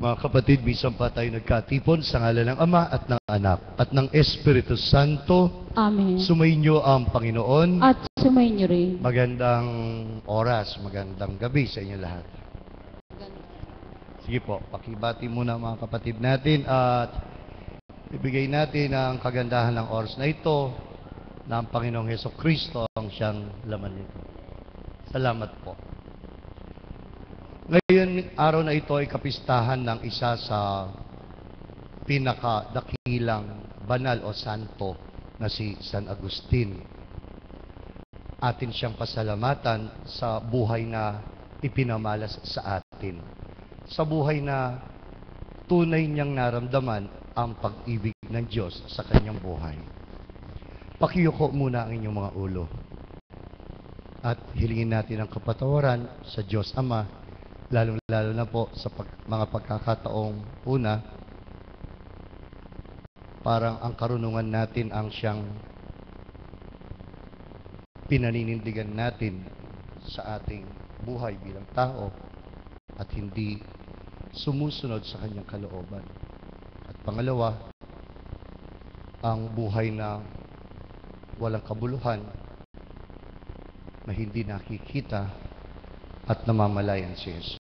Mga kapatid, minsan pa tayo nagkatipon sa ngalan ng Ama at ng Anak at ng Espiritu Santo. Amen. Sumainyo ang Panginoon. At sumainyo rin. Magandang oras, magandang gabi sa inyo lahat. Sige po, pakibati muna mga kapatid natin at ibigay natin ang kagandahan ng oras na ito na ang Panginoong Hesukristo ang siyang laman nito. Salamat po. Ngayon, araw na ito ay kapistahan ng isa sa pinakadakilang banal o santo na si San Agustin. Atin siyang pasalamatan sa buhay na ipinamalas sa atin. Sa buhay na tunay niyang naramdaman ang pag-ibig ng Diyos sa kanyang buhay. Pakiyuko muna ang inyong mga ulo. At hilingin natin ang kapatawaran sa Diyos Ama, lalong-lalo na po sa mga pagkakataong una, parang ang karunungan natin ang siyang pinaninindigan natin sa ating buhay bilang tao at hindi sumusunod sa kanyang kalooban. At pangalawa, ang buhay na walang kabuluhan, na hindi nakikita at namamalayan si Jesus.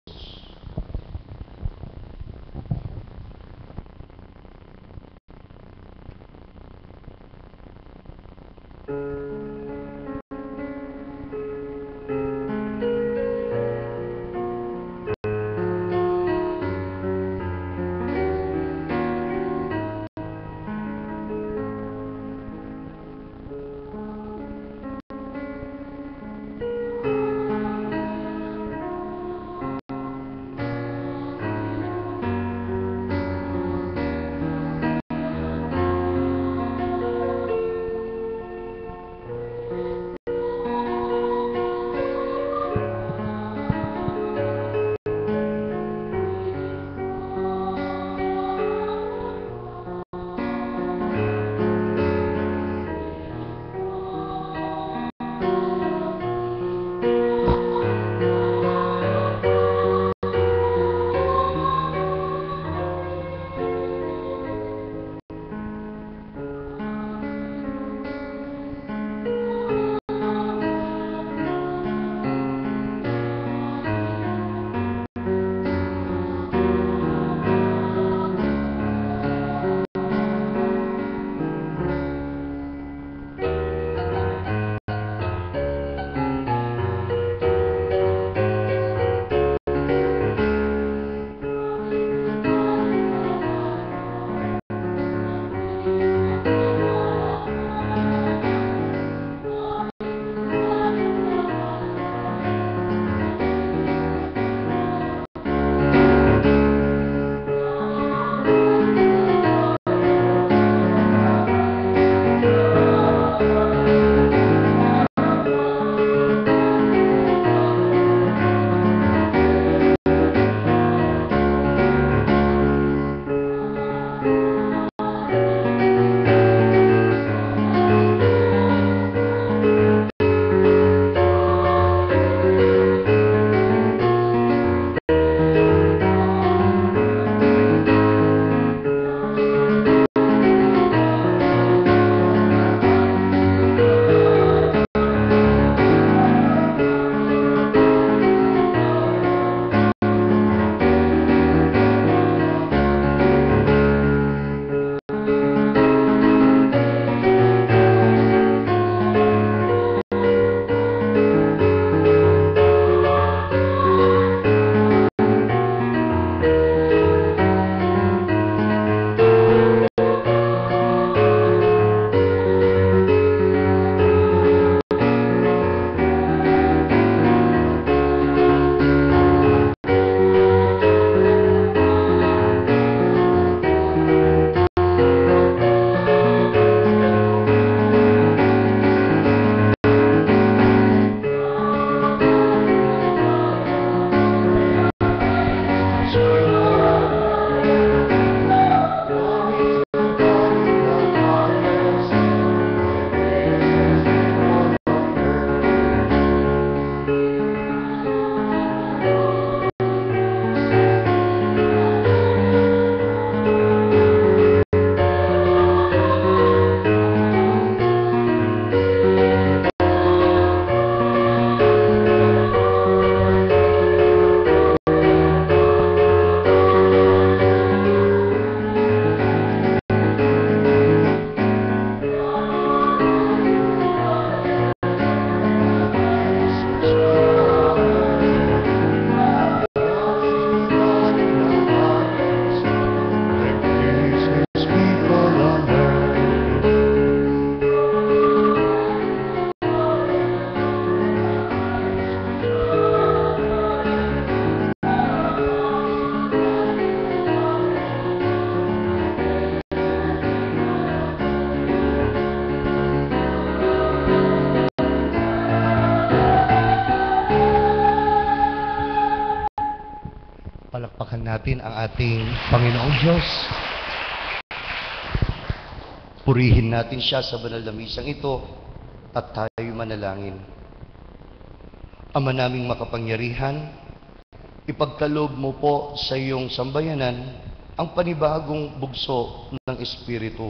natin ang ating Panginoong Diyos. Purihin natin siya sa banal na misang ito at tayo manalangin. Ama naming makapangyarihan, ipagkaloob mo po sa iyong sambayanan ang panibagong bugso ng Espiritu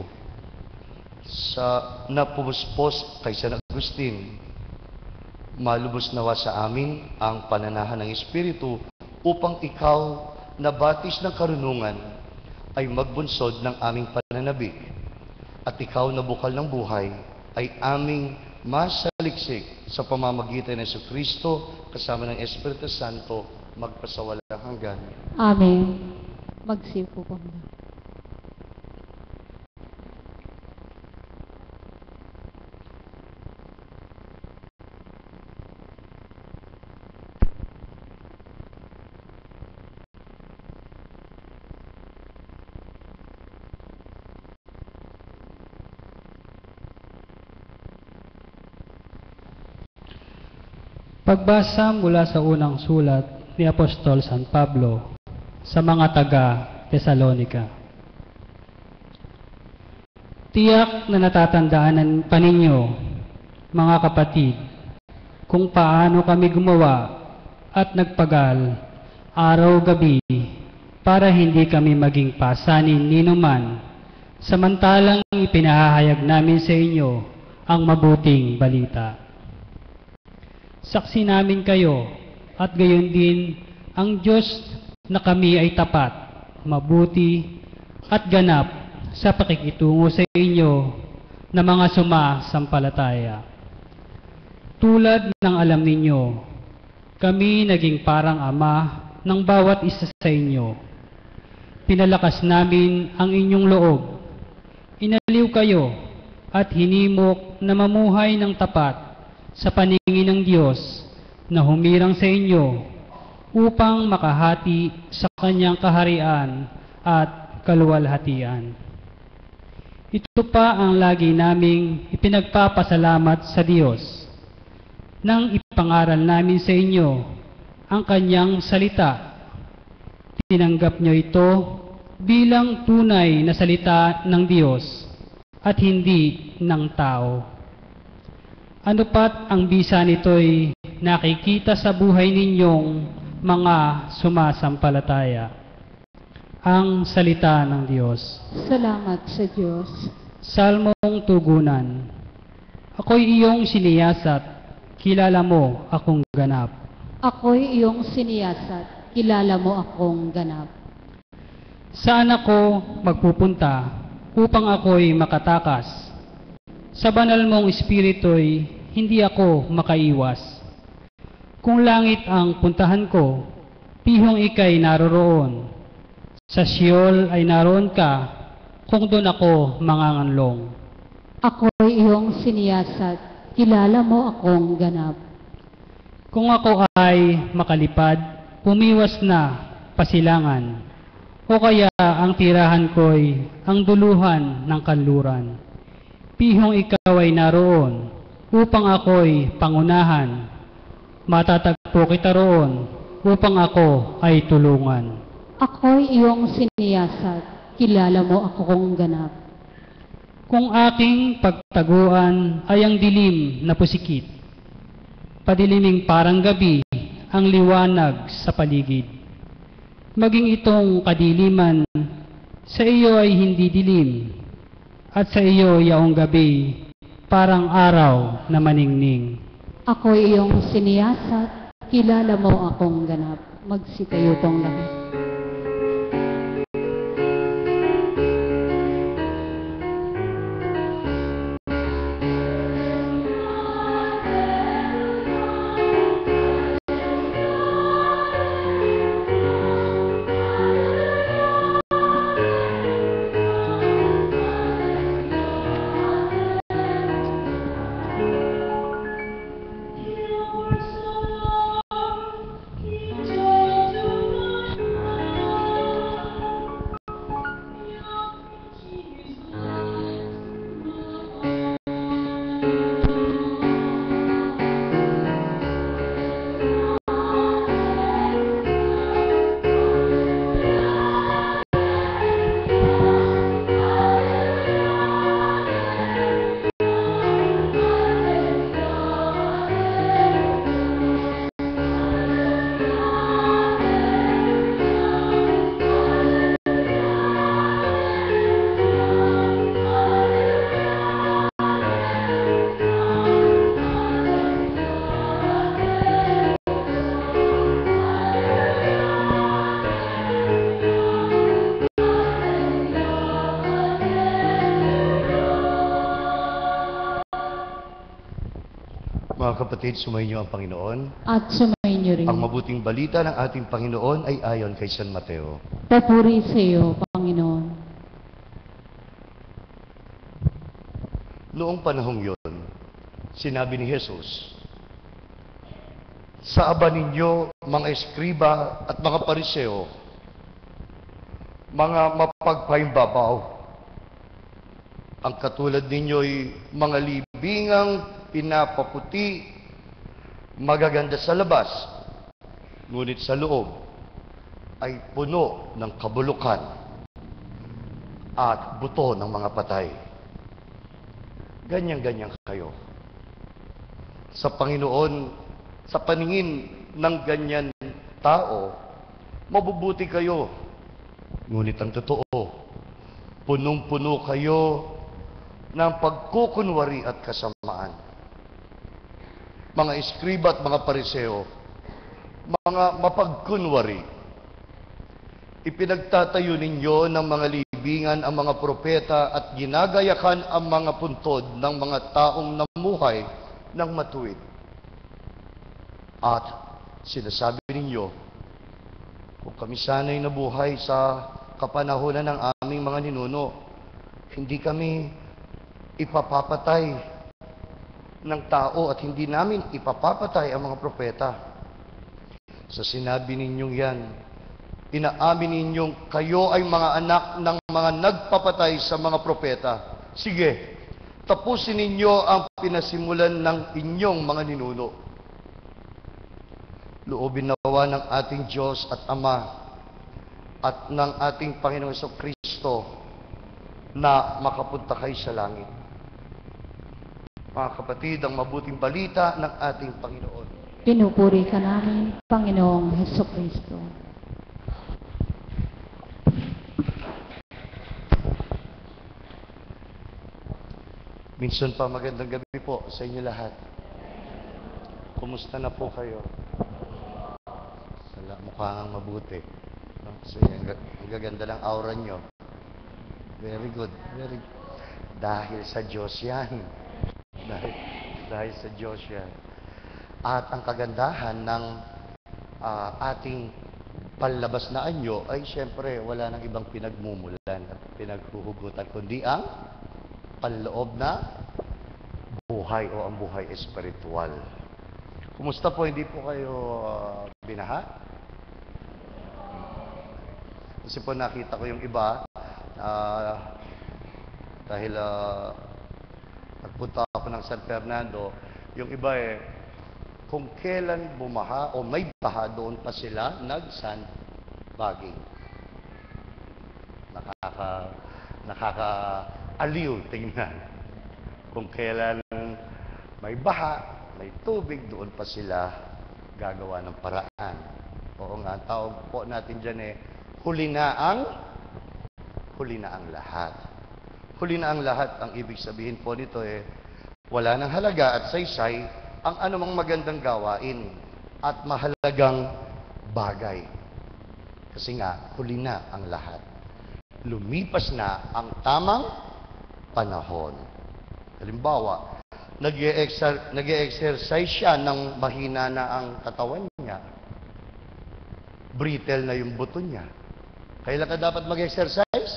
sa napumuspos kay San Agustin. Malubos nawa sa amin ang pananahan ng Espiritu upang ikaw na batis ng karunungan ay magbunsod ng aming pananabik at ikaw na bukal ng buhay ay aming masaliksik sa pamamagitan ng Jesucristo kasama ng Espiritu Santo magpasawalang hanggan. Amen. Magsipo po muna. Pagbasa mula sa unang sulat ni Apostol San Pablo sa mga taga-Tesalonika. Tiyak na natatandaan pa ninyo, mga kapatid, kung paano kami gumawa at nagpagal araw-gabi para hindi kami maging pasanin ninuman, samantalang ipinahayag namin sa inyo ang mabuting balita. Saksi namin kayo at gayon din ang Diyos na kami ay tapat, mabuti at ganap sa pakikitungo sa inyo na mga sumasampalataya. Tulad ng alam ninyo, kami naging parang ama ng bawat isa sa inyo. Pinalakas namin ang inyong loob. Inaliw kayo at hinimok na mamuhay ng tapat sa paningin ng Diyos na humirang sa inyo upang makahati sa kanyang kaharian at kaluwalhatian. Ito pa ang lagi naming ipinagpapasalamat sa Diyos nang ipangaral namin sa inyo ang kanyang salita. Tinanggap nyo ito bilang tunay na salita ng Diyos at hindi ng tao. Ano pat ang bisa nito'y nakikita sa buhay ninyong mga sumasampalataya. Ang salita ng Diyos. Salamat sa Diyos. Salmong tugunan. Ako'y iyong siniyasat, kilala mo akong ganap. Ako'y iyong siniyasat, kilala mo akong ganap. Saan ako magpupunta upang ako'y makatakas? Sa banal mong espiritu'y hindi ako makaiwas. Kung langit ang puntahan ko, pihong ika'y naroroon. Sa Sheol ay naroon ka, kung doon ako manganganlong. Ako'y iyong siniyasat, kilala mo akong ganap. Kung ako ay makalipad, pumiwas na pasilangan. O kaya ang tirahan ko'y ang duluhan ng kanluran. Pihong ikaw ay naroon, upang ako'y pangunahan. Matatagpo kita roon, upang ako ay tulungan. Ako'y iyong siniyasat, kilala mo akong ganap. Kung aking pagtaguan ay ang dilim na pusikit, padiliming parang gabi ang liwanag sa paligid. Maging itong kadiliman, sa iyo ay hindi dilim, at sa iyo yaong gabi, parang araw na maningning. Ako'y iyong siniyasat, kilala mo akong ganap. Magsitayo tong lahat. Mga kapatid, sumayin niyo ang Panginoon. At sumayin niyo rin. Ang mabuting balita ng ating Panginoon ay ayon kay San Mateo. Papuri sa iyo, Panginoon. Noong panahong yon, sinabi ni Jesus, sa aba ninyo, mga eskriba at mga pariseo, mga mapagpaimbabaw, ang katulad ninyo'y mga libingang pinapaputi, magaganda sa labas, ngunit sa loob ay puno ng kabulukan at buto ng mga patay. Ganyan-ganyan kayo. Sa Panginoon, sa paningin ng ganyan tao, mabubuti kayo. Ngunit ang totoo, punong-puno kayo ng pagkukunwari at kasamaan. Mga eskriba at mga pariseo, mga mapagkunwari, ipinagtatayo ninyo ng mga libingan ang mga propeta at ginagayakan ang mga puntod ng mga taong namuhay ng matuwid. At sinasabi ninyo, kung kami sana'y nabuhay sa kapanahunan ng aming mga ninuno, hindi kami ipapapatay ng tao at hindi namin ipapapatay ang mga propeta. Sa sinabi ninyong yan, inaamin ninyong kayo ay mga anak ng mga nagpapatay sa mga propeta. Sige, tapusin ninyo ang pinasimulan ng inyong mga ninuno. Loobin nawa ng ating Diyos at Ama at ng ating Panginoong Kristo na makapunta kayo sa langit. Mga kapatid, ang mabuting balita ng ating Panginoon. Pinupuri ka namin, Panginoong Hesukristo. Minsan pa magandang gabi po sa inyo lahat. Kumusta na po kayo? Mukhang mabuti. No? So, ang gaganda ng aura nyo. Very good. Very good. Dahil sa Diyos yan. Dahil sa Diyos yan. At ang kagandahan ng ating palabas na anyo ay siyempre wala nang ibang pinagmumulan at pinaghuhugutan kundi ang panloob na buhay o ang buhay espiritual. Kumusta po? Hindi po kayo binaha? Kasi po nakita ko yung iba, dahil nagpunta ako ng San Fernando, yung iba kung kailan bumaha o may baha, doon pa sila nag-sandbagging. Nakaka-aliw tingnan. Kung kailan may baha, may tubig, doon pa sila gagawa ng paraan. Oo nga, tawag po natin dyan huli na ang lahat. Huli na ang lahat, ang ibig sabihin po nito wala nang halaga at saysay ang anumang magandang gawain at mahalagang bagay. Kasi nga, huli na ang lahat. Lumipas na ang tamang panahon. Halimbawa, nag-e-exercise siya ng mahina na ang katawan niya. Brittle na yung buto niya. Kailan ka dapat mag-exercise?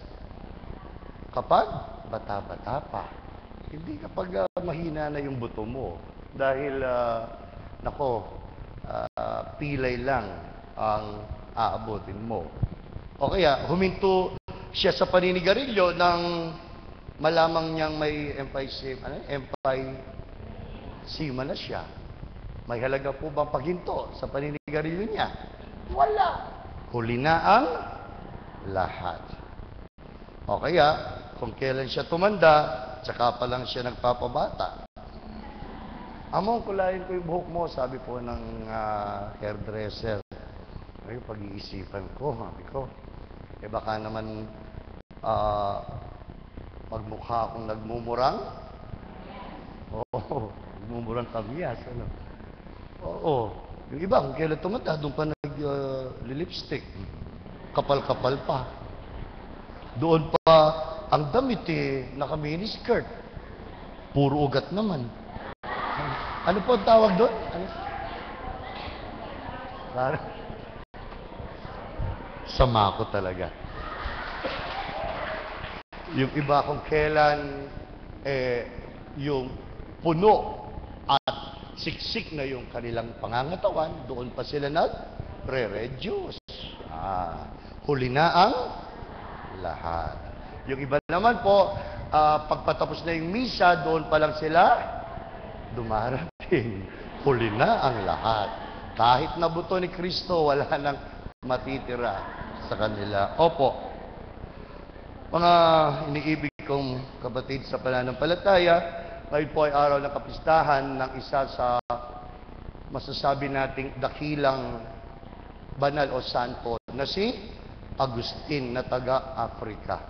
Kapag bata-bata pa. Hindi kapag mahina na yung buto mo. Dahil, pilay lang ang aabutin mo. O kaya, huminto siya sa paninigarilyo nang malamang niyang may emphysema na siya. May halaga po bang paghinto sa paninigarilyo niya? Wala. Huli na ang lahat. O kaya, kung kailan siya tumanda, tsaka pa lang siya nagpapabata. Among kulayin ko yung buhok mo, sabi po ng hairdresser. Ay, pag-iisipan ko, sabi ko. Baka naman magmukha akong nagmumurang. Oo, nagmumurang kamyas. Ano? Oo. Yung iba, kung kailan tumanda, doon pa nag-lipstick. Kapal-kapal pa. Doon pa ang damit naka-miniskirt. Puro ugat naman. Ano po ang tawag doon? Ano? Parang, sama ko talaga. Yung iba kung kailan, yung puno at siksik na yung kanilang pangangatawan, doon pa sila nag-re-reduce. Huli na ang lahat. Yung iba naman po, pagpatapos na yung misa, doon pa lang sila dumarating. Huli na ang lahat. Kahit na buto ni Kristo, wala nang matitira sa kanila. Opo, mga iniibig kong kapatid sa pananampalataya, ngayon po ay araw ng kapistahan ng isa sa masasabi nating dakilang banal o santo na si Agustin na taga-Africa.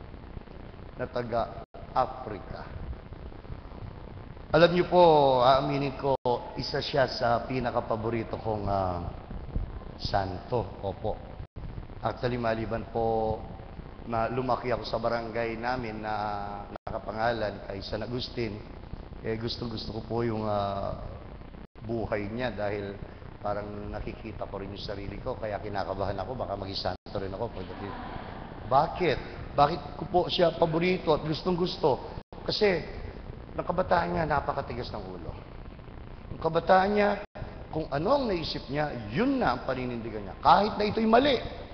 Alam niyo po, aaminin ko, isa siya sa pinakapaborito kong santo. Opo. Actually, maliban po na lumaki ako sa barangay namin na nakapangalan kay San Agustin, gustong-gusto ko po yung buhay niya dahil parang nakikita ko rin yung sarili ko, kaya kinakabahan ako, baka maging santo rin ako pagdating. Bakit? Bakit ko po siya paborito at gustong-gusto? Kasi ng kabataan niya, napakatigas ng ulo. Ang kabataan niya, kung ano ang naisip niya, yun na ang paninindigan niya. Kahit na ito'y mali.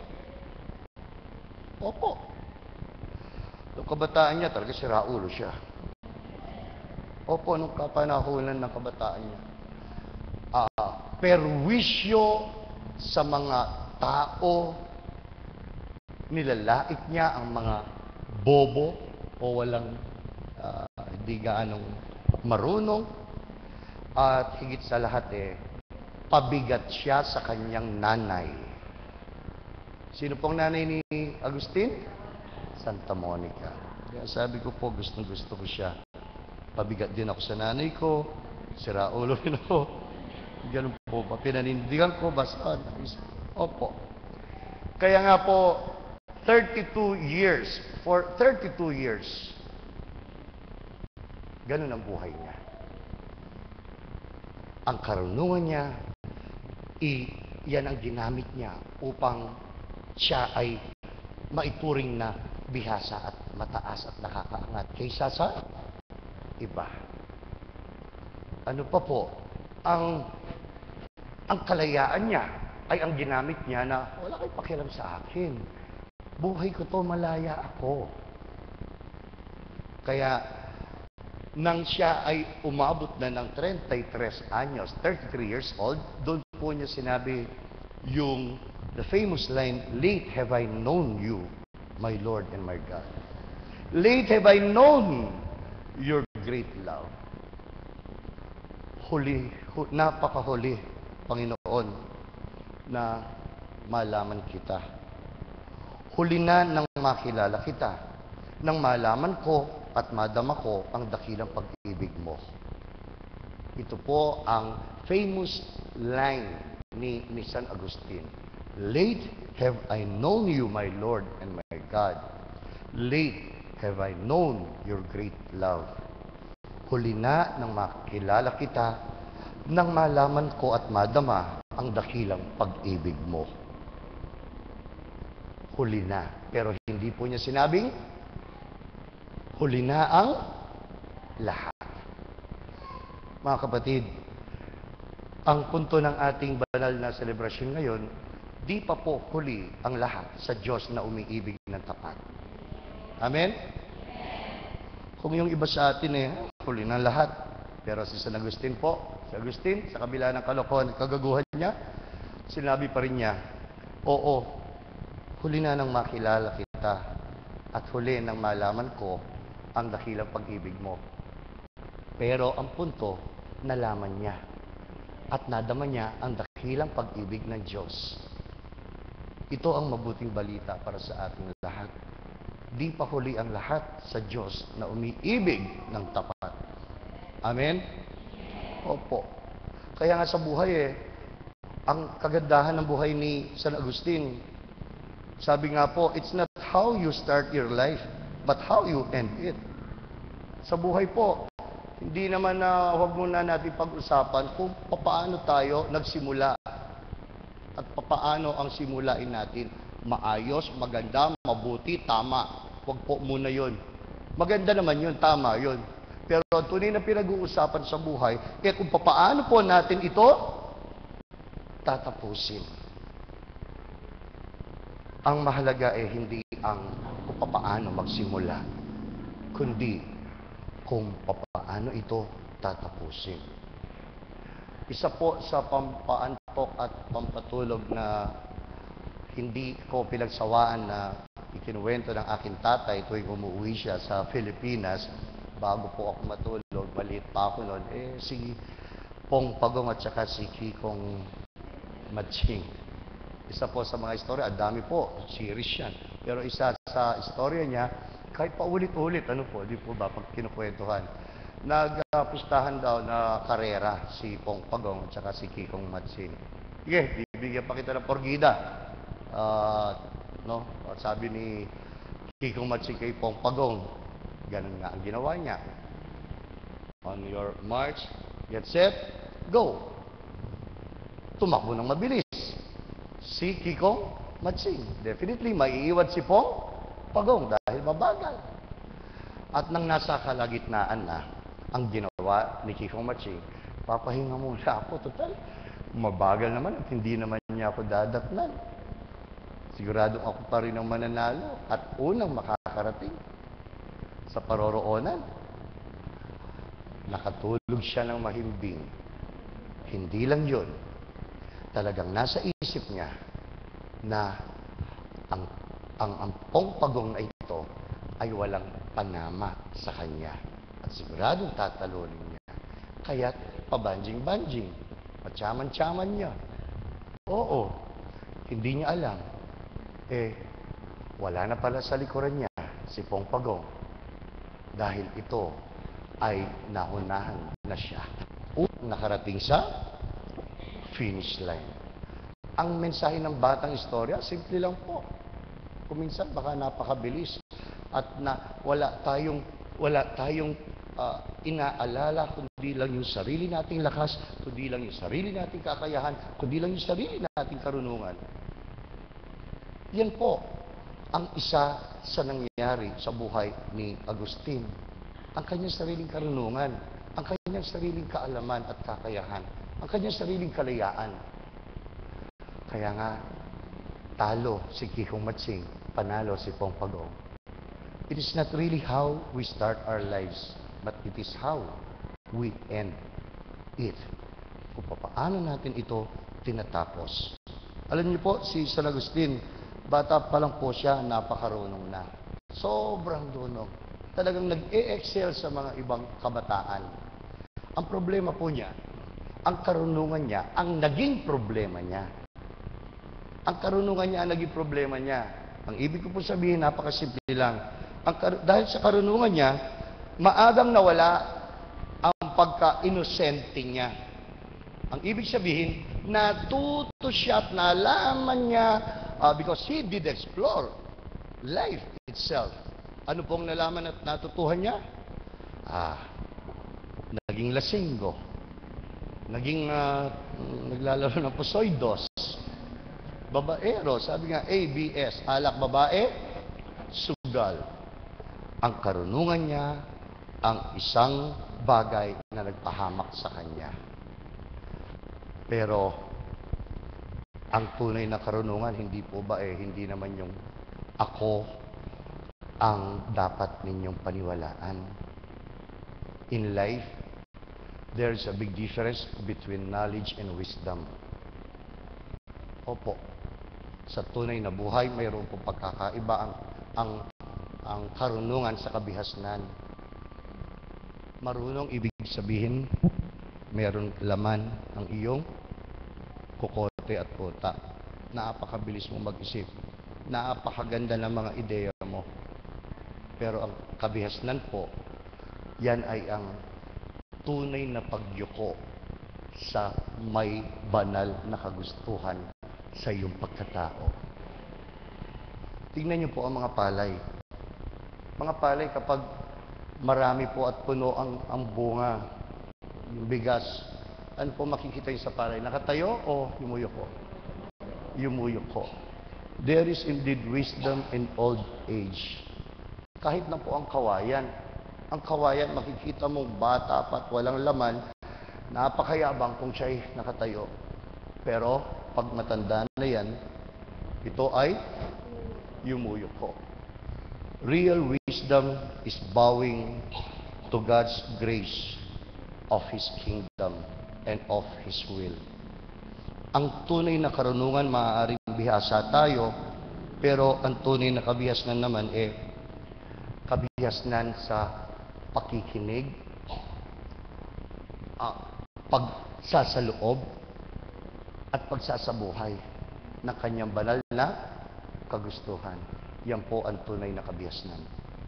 Opo. Nung kabataan niya, talaga sira ulo siya. Opo, nung kapanahunan ng kabataan niya. Perwisyo sa mga tao, nilalait niya ang mga bobo o walang hindi gaanong marunong, at higit sa lahat pabigat siya sa kanyang nanay. Sino pong nanay ni Agustin? Santa Monica. Kaya sabi ko po, gustong-gusto ko siya. Pabigat din ako sa nanay ko, sira ulo rin ako. Ganun po ba? Pinanindigan ko, basta. Opo. Kaya nga po, 32 years, for 32 years, ganun ang buhay niya. Ang karunungan niya, yan ang ginamit niya upang siya ay maituring na bihasa at mataas at nakakaangat kaysa sa iba. Ano pa po? Ang kalayaan niya ay ang ginamit niya na wala kayong pakialam sa akin. Buhay ko to, malaya ako. Kaya nang siya ay umabot na ng 33 anyos, 33 years old, doon po niya sinabi yung the famous line, "Late have I known you, my Lord and my God. Late have I known your great love." Napakahuli, Panginoon, na malaman kita. Huli na nang makilala kita, nang malaman ko at madama ko ang dakilang pag-ibig mo. Ito po ang famous line ni San Agustin. Late have I known you, my Lord and my God. Late have I known your great love. Huli na nang makilala kita, nang malaman ko at madama ang dakilang pag-ibig mo. Huli na. Pero hindi po niya sinabing, huli na ang lahat. Mga kapatid, ang punto ng ating banal na selebrasyon ngayon, di pa po huli ang lahat sa Diyos na umiibig ng tapat. Amen? Kung yung iba sa atin huli na lahat. Pero si San Agustin po, si Agustin, sa kabila ng kalokohan at kagaguhan niya, sinabi pa rin niya, oo, huli na nang makilala kita at huli nang malaman ko ang dakilang pag-ibig mo. Pero ang punto, nalaman niya at nadama niya ang dakilang pag-ibig ng Diyos. Ito ang mabuting balita para sa ating lahat. Di pa huli ang lahat sa Diyos na umiibig ng tapat. Amen? Opo. Kaya nga sa buhay ang kagandahan ng buhay ni San Agustin, sabi nga po, it's not how you start your life, but how you end it. Sa buhay po, Hindi naman na huwag muna natin pag-usapan kung papaano tayo nagsimula at papaano ang simulain natin. Maayos, maganda, mabuti, tama. Huwag po muna yun. Maganda naman yun, tama yun. Pero ang tunay na pinag-uusapan sa buhay, kung papaano po natin ito tatapusin. Ang mahalaga hindi ang kung papaano magsimula, kundi kung papaano ito tatapusin. Isa po sa pampaantok at pampatulog na hindi ko pinagsawaan na ikinuwento ng aking tatay tuwing umuwi siya sa Pilipinas. Bago po ako matulog, maliit pa ako noon, si Pong Pagong at saka si Kikong Matching. Isa po sa mga istorya, ang dami po, series yan. Pero isa sa istorya niya, kahit paulit-ulit, di po ba, pag kinukwentuhan, nagpistahan daw na karera si Pong Pagong at saka si Kikong Matching. Sige, bibigyan pa kita ng porgida. Sabi ni Kikong Matching kay Pong Pagong, ganun nga ang ginawa niya. On your march, get set, go. Tumakbo ng mabilis. Si Kikong Matching. Definitely, maiiwan si Pong Pagong dahil mabagal. At nang nasa kalagitnaan na ang ginawa ni Kikong Matching, papahinga muna ako. Total, mabagal naman at hindi naman niya ako dadatnan. Siguradong ako pa rin ang mananalo at unang makakarating sa paroroonan. Nakatulog siya ng mahimbing. Hindi lang yun. Talagang nasa isip niya na ang Pong Pagong na ito ay walang panama sa kanya. At siguradong tatalunin niya. Kaya't pabanjing-banjing. Matyaman-tyaman niya. Oo, hindi niya alam. Wala na pala sa likuran niya si Pong Pagong. Dahil ito ay naunahan na siya. Nakarating sa finish line. Ang mensahe ng batang istorya, simple lang po. Kuminsan baka napakabilis at wala tayong inaalala kundi lang yung sarili nating lakas, kundi lang yung sarili nating kakayahan, kundi lang yung sarili nating karunungan. Yan po ang isa sa nangyayari sa buhay ni Agustin. Ang kanyang sariling karunungan, ang kanyang sariling kaalaman at kakayahan, ang kanyang sariling kalayaan. Kaya nga, talo si Kikong Matching, panalo si Pong Pagong. It is not really how we start our lives, but it is how we end it. Kung paano natin ito tinatapos. Alam niyo po, si San Agustin, bata pa lang po siya, napakarunong na. Sobrang dunong. Talagang nag-e-excel sa mga ibang kabataan. Ang problema po niya, ang karunungan niya, ang naging problema niya. Ang karunungan niya ang naging problema niya. Ang ibig ko po sabihin, napakasimple lang. Dahil sa karunungan niya, maagang nawala ang pagka-inosente niya. Ang ibig sabihin, natuto siya at nalaman niya because he did explore life itself. Ano pong nalaman at natutuhan niya? Naging lasinggo. Naging naglalaro ng posoidos. Babaero, sabi nga ABS, alak babae, sugal. Ang karunungan niya, ang isang bagay na nagpahamak sa kanya. Pero, ang tunay na karunungan, hindi po ba hindi naman yung ako ang dapat ninyong paniwalaan. In life, there's a big difference between knowledge and wisdom. Opo. Sa tunay na buhay, mayroon po pagkakaiba ang karunungan sa kabihasnan. Marunong ibig sabihin, mayroon laman ang iyong kukote at kota. Napakabilis mo mag-isip. Napakaganda ng mga ideya mo. Pero ang kabihasnan po, yan ay ang tunay na pagyuko sa may banal na kagustuhan sa iyong pagkatao. Tingnan niyo po ang mga palay. Mga palay, kapag Marami po at puno ang bunga, yung bigas. Ano po makikita yung sa palay? Nakatayo o yumuyok ko? Yumuyok ko. There is indeed wisdom in old age. Kahit na po ang kawayan, makikita mong bata pa at walang laman, napakayabang kung siya'y nakatayo. Pero pag matanda na yan, ito ay yumuyok ko. Real wisdom is bowing to God's grace of His kingdom and of His will. Ang tunay na karunungan, maaaring bihasa tayo, pero ang tunay na kabihasnan naman kabihasnan sa pakikinig, pagsasaloob, at pagsasabuhay ng kanyang banal na kagustuhan. Yan po ang tunay na kabihasnan.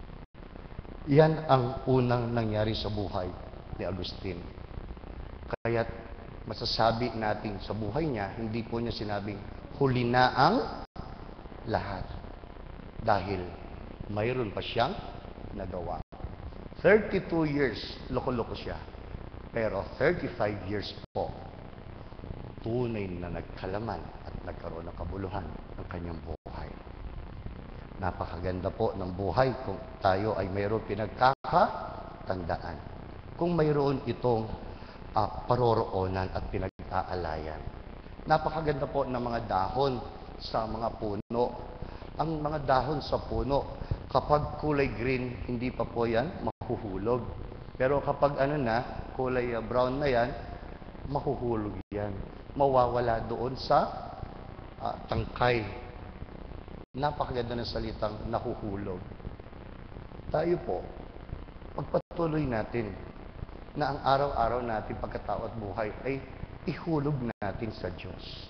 Yan ang unang nangyari sa buhay ni Agustin. Kaya't masasabi natin sa buhay niya, hindi po niya sinabing huli na ang lahat. Dahil mayroon pa siyang nagawa. 32 years, loko-loko siya. Pero 35 years po, tunay na nagkalaman at nagkaroon ng kabuluhan ng kanyang buhay. Napakaganda po ng buhay kung tayo ay mayroon pinagkakatandaan. Kung mayroon itong paroroonan at pinag-aalayan. Napakaganda po ng mga dahon sa mga puno. Ang mga dahon sa puno, kapag kulay green, hindi pa po yan mahuhulog. Pero kapag kulay brown na yan, mahuhulog yan. Mawawala doon sa tangkay. Napakaganda ng salitang nahuhulog. Tayo po, pagpatuloy natin na ang araw-araw natin pagkatao at buhay ay ihulog natin sa Diyos.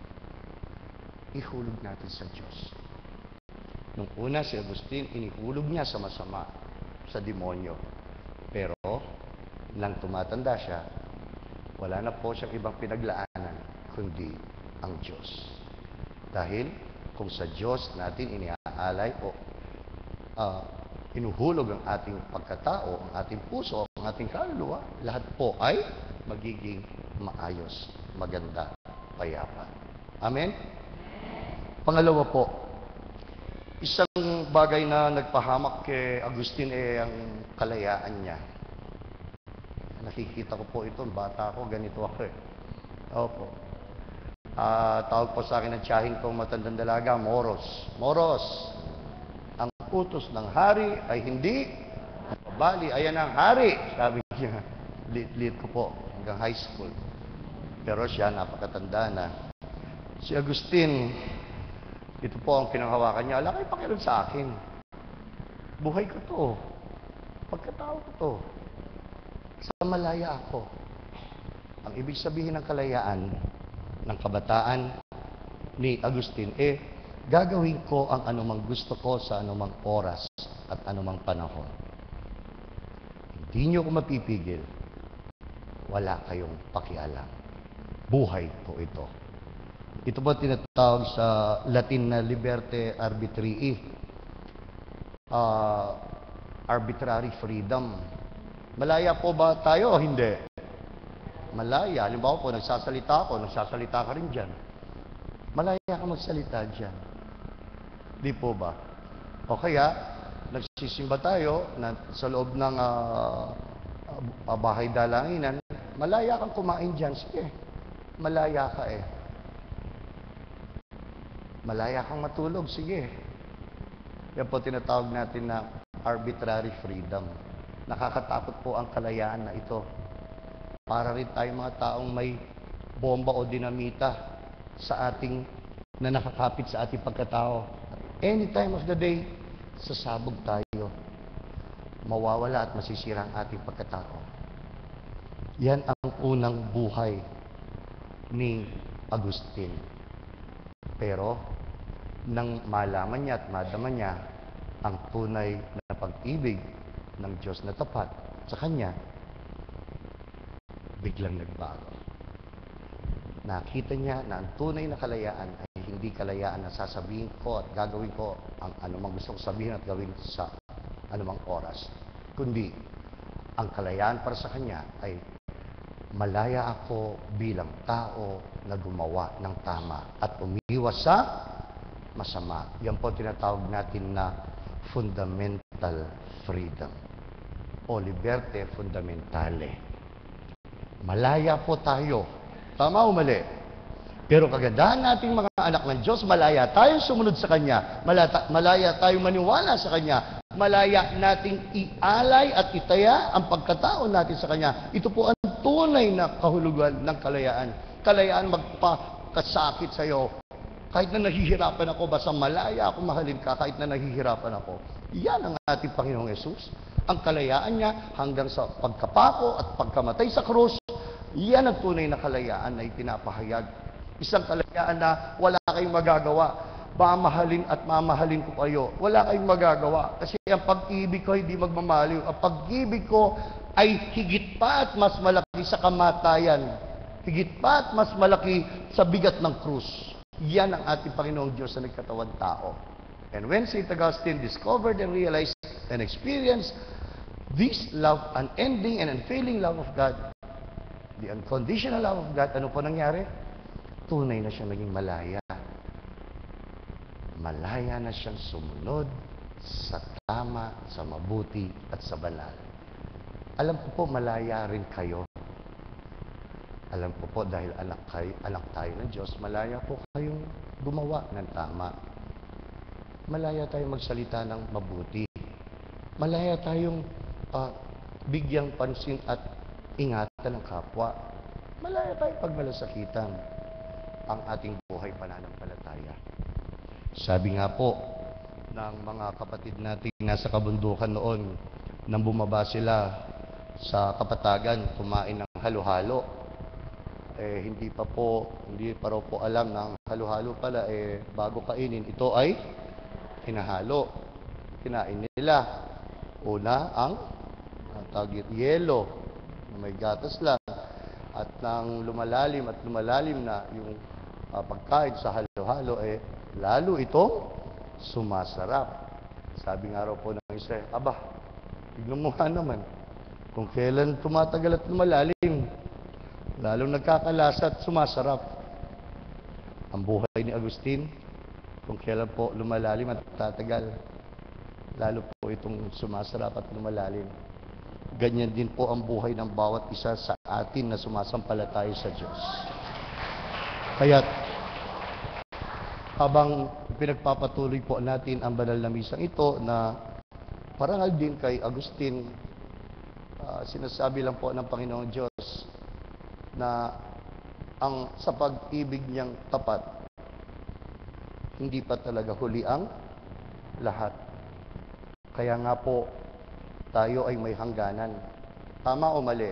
Ihulog natin sa Diyos. Nung una si Agustin, inihulog niya sa masama, sa demonyo. Pero, nang tumatanda siya, wala na po siyang ibang pinaglaanan, kundi ang Diyos. Dahil, kung sa Diyos natin iniaalay o inuhulog ang ating pagkatao, ang ating puso, ang ating kaluluwa, lahat po ay magiging maayos, maganda, payapa. Amen? Pangalawa po, isang bagay na nagpahamak kay Agustin ang kalayaan niya. Nakikita ko po ito, bata ako, ganito ako Opo. Tawag po sa akin ng tiyahin kong matandang dalaga, Moros. Moros, ang utos ng hari ay hindi bali, ayan ang hari, sabi niya. Lit ko po, hanggang high school. Pero siya, napakatanda na. Si Agustin, ito po ang pinanghawakan niya. Ala kayo pakialam sa akin. Buhay ko to. Pagkatao ko to. Sa malaya ako. Ang ibig sabihin ng kalayaan ng kabataan ni Agustin, gagawin ko ang anumang gusto ko sa anumang oras at anumang panahon. Hindi niyo ko mapipigil. Wala kayong pakialam. Buhay ko ito. Ito po tinatawag sa Latin na liberte arbitrii. Arbitrary freedom. Malaya po ba tayo o hindi? Malaya. Halimbawa po, nagsasalita ako, nagsasalita ka rin dyan. Malaya ka magsalita dyan. Di po ba? O kaya, nagsisimba tayo sa loob ng bahay dalanginan, malaya kang kumain dyan. Sige, malaya ka Malaya kang matulog. Sige. Yan po tinatawag natin na arbitrary freedom. Nakakatakot po ang kalayaan na ito. Para rin tayo mga taong may bomba o dinamita sa ating na nakakapit sa ating pagkatao. Any time of the day, sasabog tayo. Mawawala at masisira ang ating pagkatao. Yan ang unang buhay ni Agustin. Pero, nang malaman niya at madama niya ang tunay na pag-ibig ng Diyos na tapat sa Kanya, biglang nagbago. Nakita niya na ang tunay na kalayaan ay hindi kalayaan na sasabihin ko at gagawin ko ang anumang gusto kong sabihin at gawin sa anumang oras. kundi ang kalayaan para sa Kanya ay malaya ako bilang tao na gumawa ng tama at umiwas sa masama. Yan po tinatawag natin na fundamental freedom o liberte fundamentale. Malaya po tayo. Tama o mali? Pero kagandahan nating mga anak ng Diyos, malaya tayong sumunod sa Kanya. Malaya tayong maniwala sa Kanya. Malaya nating ialay at itaya ang pagkatao natin sa Kanya. Ito po ang tunay na kahulugan ng kalayaan. Kalayaan magpakasakit sa iyo. Kahit na nahihirapan ako, basta malaya ako mahalin ka kahit na nahihirapan ako. Yan ang ating Panginoong Yesus. Ang kalayaan niya hanggang sa pagkapako at pagkamatay sa krus, yan ang tunay na kalayaan na ipinapahayag. Isang kalayaan na wala kayong magagawa. Mamahalin at mamahalin ko kayo. Wala kayong magagawa. Kasi ang pag-ibig ko hindi magmamaliw. Ang pag-ibig ko ay higit pa at mas malaki sa kamatayan. Higit pa at mas malaki sa bigat ng krus. Yan ang ating Panginoong Diyos na nagkatawan tao. And when St. Augustine discovered and realized and experienced this love, unending and unfailing love of God, the unconditional love of God, ano po nangyari? Tunay na siyang naging malaya. Malaya na siyang sumunod sa tama, sa mabuti at sa banal. Alam ko po, malaya rin kayo. Alam ko po, dahil anak tayo ng Diyos, malaya po kayong gumawa ng tama. Malaya tayong magsalita ng mabuti. Malaya tayong bigyang pansin at ingatan ng kapwa. Malaya tayong pagmalasakitan ang ating buhay pananampalataya. Sabi nga po ng mga kapatid natin nasa kabundukan noon, nang bumaba sila sa kapatagan, kumain ng halo-halo. Hindi pa raw po alam ng halo-halo pala, bago kainin, ito ay hinahalo. Kinain nila. Una, ang yelo, na may gatas lang. At nang lumalalim na yung pagkain sa halo-halo, lalo itong sumasarap. Sabi nga raw po ng isa, aba, tignan mo nga naman, kung kailan tumatagal at lumalalim, lalong nagkakalasa at sumasarap. Ang buhay ni Agustin, kung kailan po lumalalim at tatagal, lalo po itong sumasarap at lumalalim. Ganyan din po ang buhay ng bawat isa sa atin na sumasampalataya sa Diyos. Kaya habang pinagpapatuloy po natin ang banal na misang ito na parangal din kay Agustin, sinasabi lang po ng Panginoong Diyos na sa pag-ibig niyang tapat, hindi pa talaga huli ang lahat. Kaya nga po, tayo ay may hangganan. Tama o mali?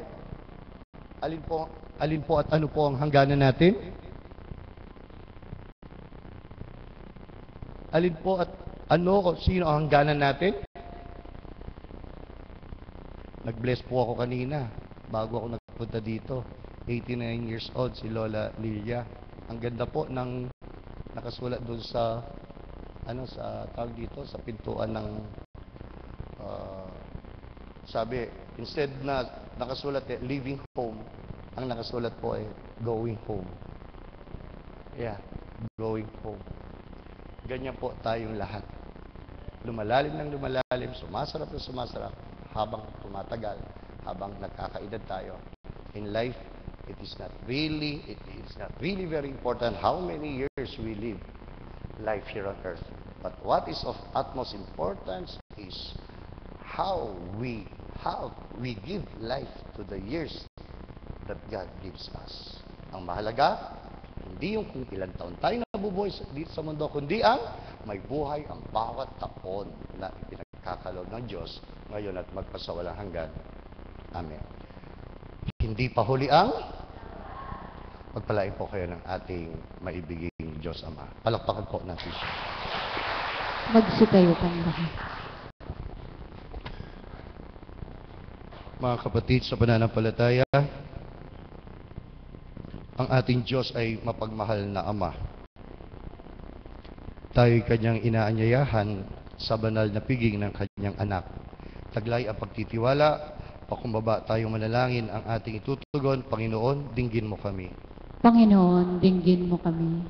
Alin po at ano po ang hangganan natin? Alin po at ano o sino ang hangganan natin? Nag-bless po ako kanina bago ako nagpunta dito. 89 years old si Lola Lilia. Ang ganda po ng nakasulat doon sa sa tawag dito sa pintuan ng sabi, instead na nakasulat living home, ang nakasulat po ay going home. Yeah, going home. Ganyan po tayong lahat. Lumalalim ng lumalalim, sumasarap na sumasarap habang tumatagal, habang nagkakaedad tayo. In life, it is not really very important how many years we live life here on earth. But what is of utmost importance is how we give life to the years that God gives us. Ang mahalaga, hindi yung kung ilang taon tayo nabubuhay dito sa mundo, kundi ang may buhay ang bawat taon na ipinagkakaloob ng Diyos ngayon at magpasawalang hanggan. Amen. Hindi pa huli ang pagpalain po kayo ng ating maibiging Diyos Ama. Palakpakan po natin siya. Magsitayo kang lahat. Mga kapatid sa pananampalataya, ang ating Diyos ay mapagmahal na Ama. Tayo'y Kanyang inaanyayahan sa banal na piging ng Kanyang anak. taglay ang pagtitiwala. Pakumbaba tayong manalangin ang ating itutugon. Panginoon, dinggin mo kami. Panginoon, dinggin mo kami.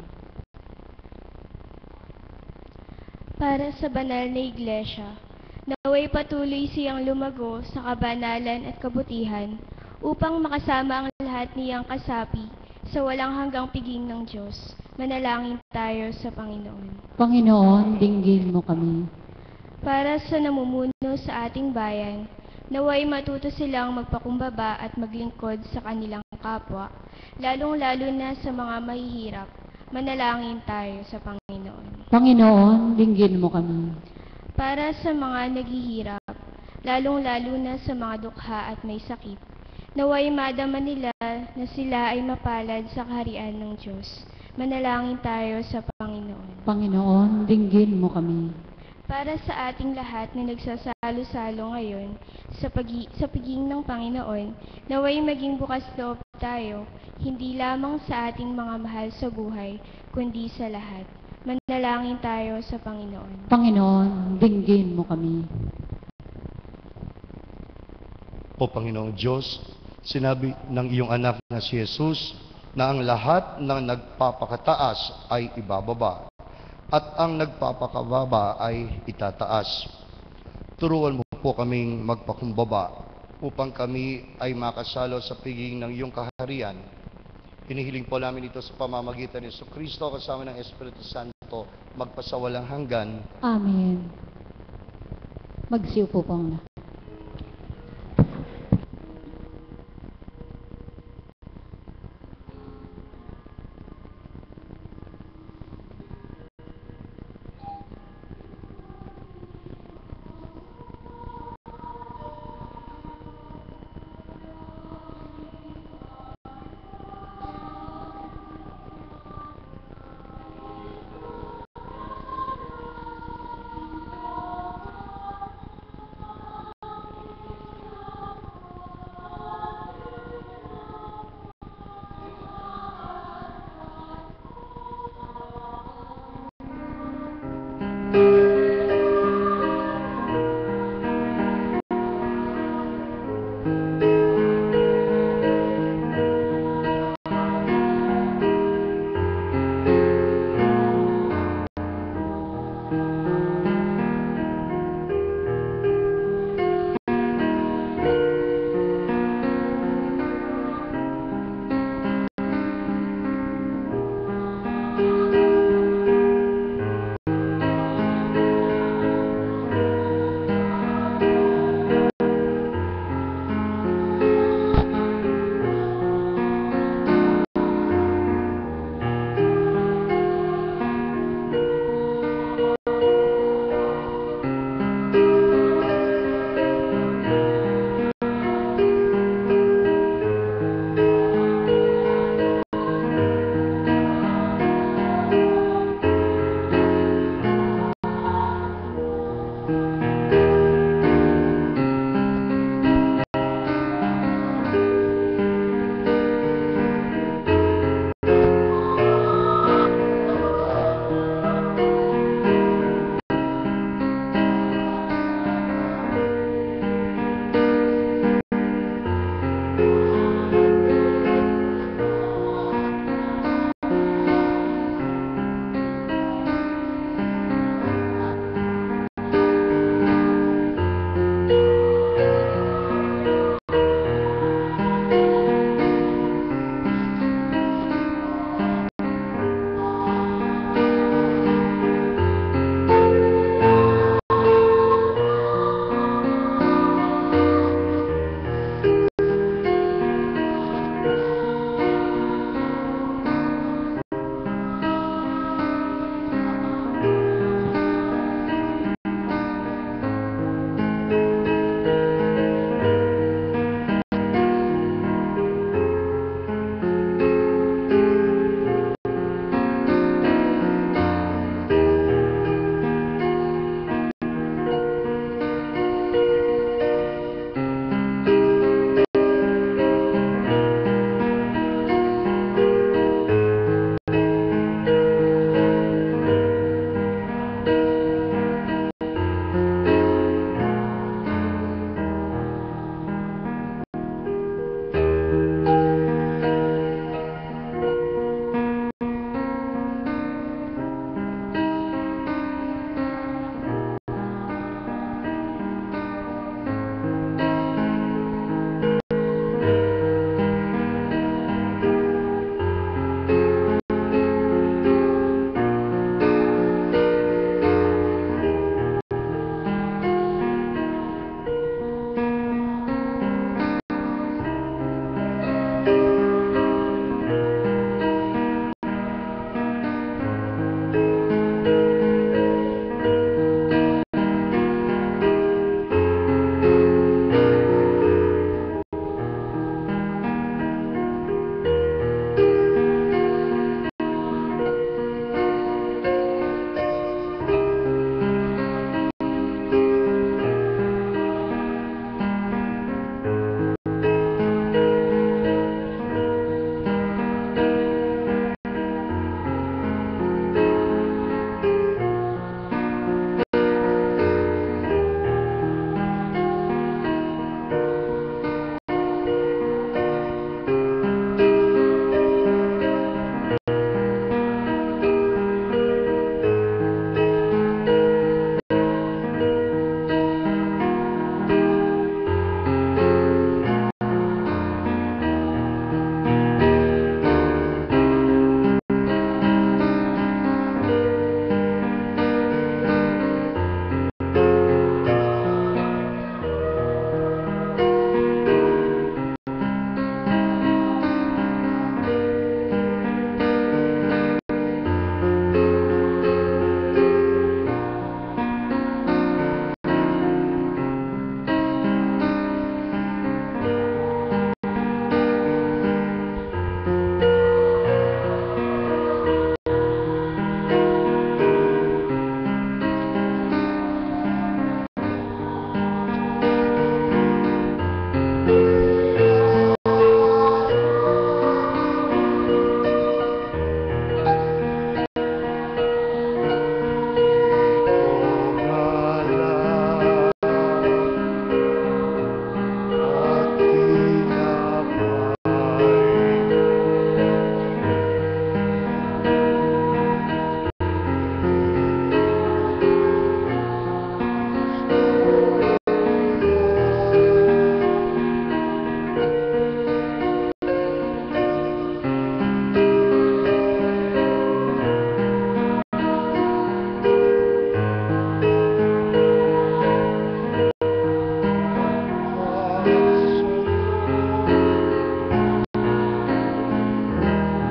Para sa banal na iglesia, naway patuloy siyang lumago sa kabanalan at kabutihan upang makasama ang lahat niyang kasapi sa walang hanggang piging ng Diyos. Manalangin tayo sa Panginoon. Panginoon, dinggin mo kami. Para sa namumuno sa ating bayan, naway matuto silang magpakumbaba at maglingkod sa kanilang kapwa, lalong-lalo na sa mga mahihirap. Manalangin tayo sa Panginoon. Panginoon, dinggin mo kami. Para sa mga naghihirap, lalong-lalo na sa mga dukha at may sakit, naway madama nila na sila ay mapalad sa kaharian ng Diyos. Manalangin tayo sa Panginoon. Panginoon, dinggin mo kami. Para sa ating lahat na nagsasalo-salo ngayon sa piging ng Panginoon, naway maging bukas loob tayo, hindi lamang sa ating mga mahal sa buhay, kundi sa lahat. Manalangin tayo sa Panginoon. Panginoon, dinggin mo kami. O Panginoong Diyos, sinabi ng iyong anak na si Jesus na ang lahat ng nagpapakataas ay ibababa at ang nagpapakababa ay itataas. Turuan mo po kaming magpakumbaba upang kami ay makasalo sa piging ng iyong kaharian. Hinihiling po namin ito sa pamamagitan ni Jesucristo kasama ng Espiritu Santo magpasawalang hanggan. Amen. Magsiupo po ang lahat.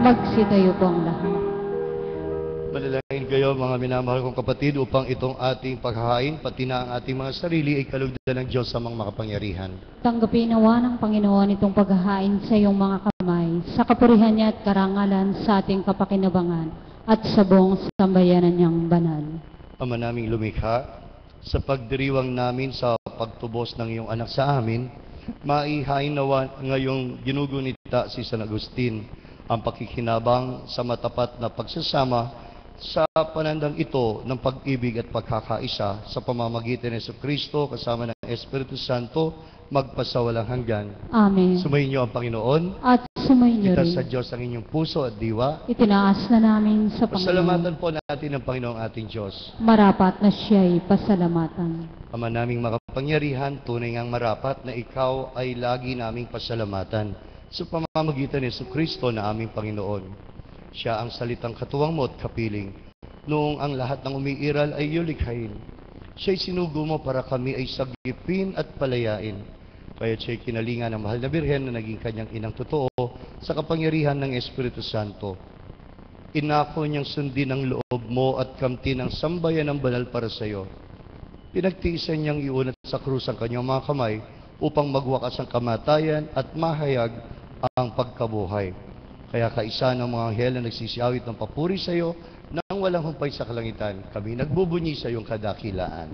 Magsitayo po ang lahat. Manalangin kayo mga minamahal kong kapatid upang itong ating paghahain, pati na ang ating mga sarili ay kalugdan ng Diyos sa mga makapangyarihan. Tanggapin nawa ng Panginoon itong paghahain sa iyong mga kamay, sa kapurihan niya at karangalan sa ating kapakinabangan at sa buong sambayanan niyang banal. Ama naming lumikha, sa pagdiriwang namin sa pagtubos ng iyong anak sa amin, maihain nawa ngayong ginugunita si San Agustin ang pakikinabang sa matapat na pagsasama sa panandang ito ng pag-ibig at pagkakaisa sa pamamagitan ng Jesucristo kasama ng Espiritu Santo magpasawalang hanggan. Amen. Sumayin niyo ang Panginoon. At sumayin niyo Itaas rin. sa Diyos ang inyong puso at diwa. Itinaas na namin sa Panginoon. Pasalamatan po natin ang Panginoong ating Diyos. Marapat na siya'y pasalamatan. Ama naming makapangyarihan, tunay ngang marapat na ikaw ay lagi naming pasalamatan sa pamamagitan ni Jesucristo na aming Panginoon. Siya ang salitang katuwang mo at kapiling. Noong ang lahat ng umiiral ay yulikhain, siya'y sinugo mo para kami ay sagipin at palayain. Kaya siya'y kinalinga ng mahal na Birhen na naging kanyang inang totoo sa kapangyarihan ng Espiritu Santo. Inako niyang sundin ang loob mo at kamtin ang sambayan ng banal para sa iyo. Pinagtiisan niyang iunat sa krus ang kanyang mga kamay upang magwakas ang kamatayan at mahayag ang pagkabuhay. Kaya kaisa ng mga anghel na nagsisiawit ng papuri sa iyo nang walang humpay sa kalangitan, kami nagbubunyi sa iyong kadakilaan.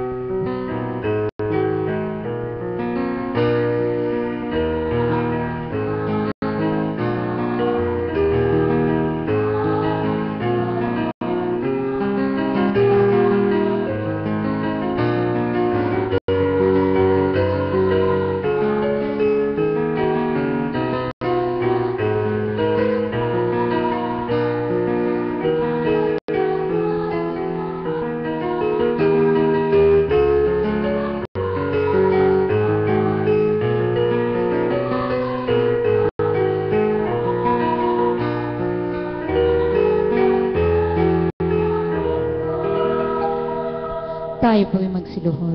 Tayo po'y magsiluhod.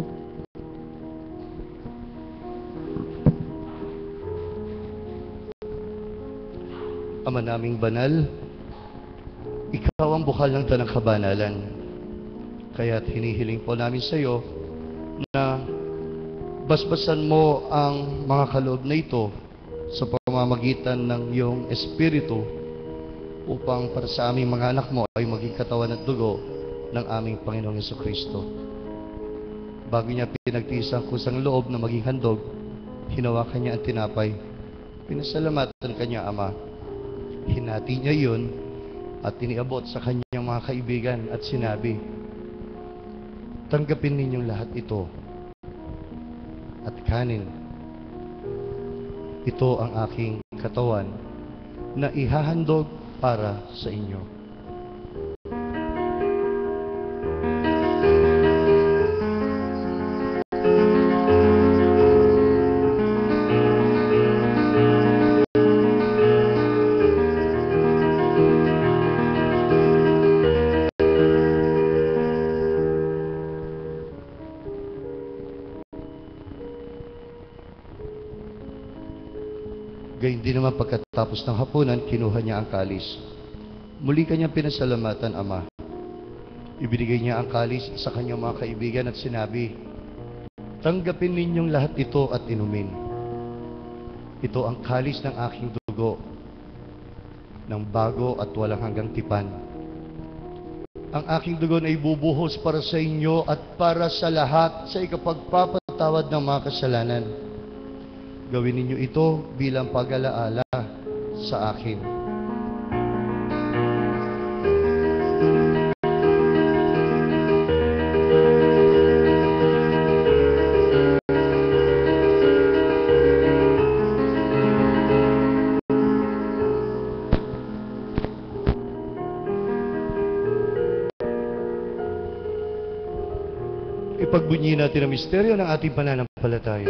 Ama naming banal, ikaw ang bukal ng tanang kabanalan. Kaya't hinihiling po namin sa iyo na basbasan mo ang mga kaloob na ito sa pamamagitan ng iyong Espiritu upang para sa aming mga anak mo ay maging katawan at dugo ng aming Panginoong Jesucristo. Bago niya pinagtiis ang kusang loob na maging handog, hinawakan niya ang tinapay. Pinasalamatan kanya, Ama. Hinati niya yun at iniabot sa kanyang mga kaibigan at sinabi, tanggapin ninyong lahat ito at kanin. Ito ang aking katawan na ihahandog para sa inyo. Gayun din naman pagkatapos ng hapunan, kinuha niya ang kalis. Muli kanyang pinasalamatan, Ama. Ibinigay niya ang kalis sa kanyang mga kaibigan at sinabi, tanggapin ninyong lahat ito at inumin. Ito ang kalis ng aking dugo, ng bago at walang hanggang tipan. Ang aking dugo na ibubuhos para sa inyo at para sa lahat sa ikapagpapatawad ng mga kasalanan. Gawin ninyo ito bilang pag-alaala sa akin. Ipagbunyi natin ang misteryo ng ating pananampalataya.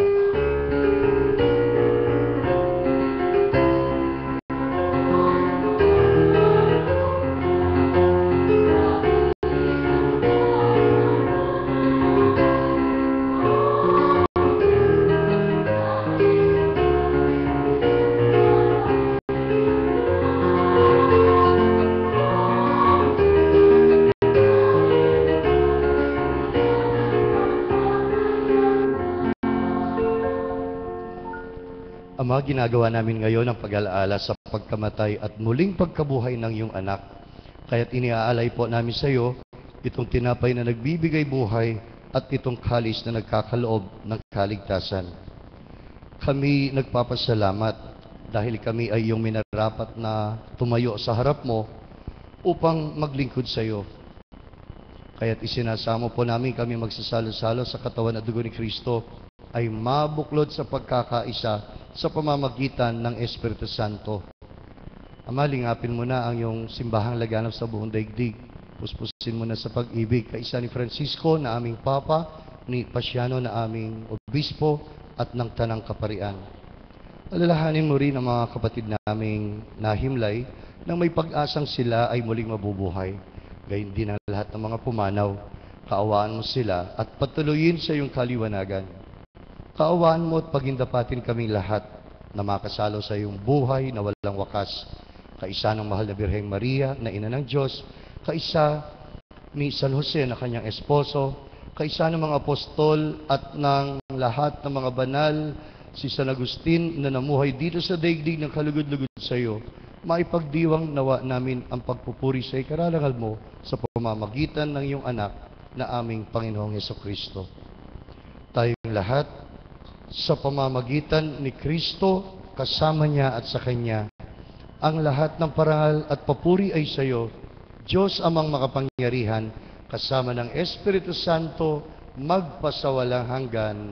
Ama, ginagawa namin ngayon ang pag-alaala sa pagkamatay at muling pagkabuhay ng iyong anak. Kaya't iniaalay po namin sa iyo itong tinapay na nagbibigay buhay at itong kalis na nagkakaloob ng kaligtasan. Kami nagpapasalamat dahil kami ay iyong minarapat na tumayo sa harap mo upang maglingkod sa iyo. Kaya't isinasamo po namin kami magsasalo-salo sa katawan at dugo ni Kristo ay mabuklod sa pagkakaisa sa pamamagitan ng Espiritu Santo. Ama, lingapin mo na ang iyong simbahang laganap sa buong daigdig. Puspusin mo na sa pag-ibig kaisa ni Francisco na aming Papa, ni Pasiano na aming Obispo at ng Tanang Kaparian. Alalahanin mo rin ang mga kapatid naming nahimlay nang may pag-asang sila ay muling mabubuhay. Gayun din ang lahat ng mga pumanaw. Kaawaan mo sila at patuloyin sa iyong kaliwanagan. Kaawaan mo at pagindapatin kaming lahat na makasalo sa iyong buhay na walang wakas. Kaisa ng mahal na Birheng Maria na ina ng Diyos, kaisa ni San Jose na kanyang esposo, kaisa ng mga apostol at ng lahat ng mga banal, si San Agustin na namuhay dito sa daigdig ng kalugod-lugod sa iyo, maipagdiwang nawa namin ang pagpupuri sa ikararangal mo sa pamamagitan ng iyong anak na aming Panginoong Jesucristo. Tayong lahat, sa pamamagitan ni Kristo, kasama niya at sa Kanya, ang lahat ng parangal at papuri ay sa iyo, Diyos amang makapangyarihan, kasama ng Espiritu Santo, magpasawalang hanggan.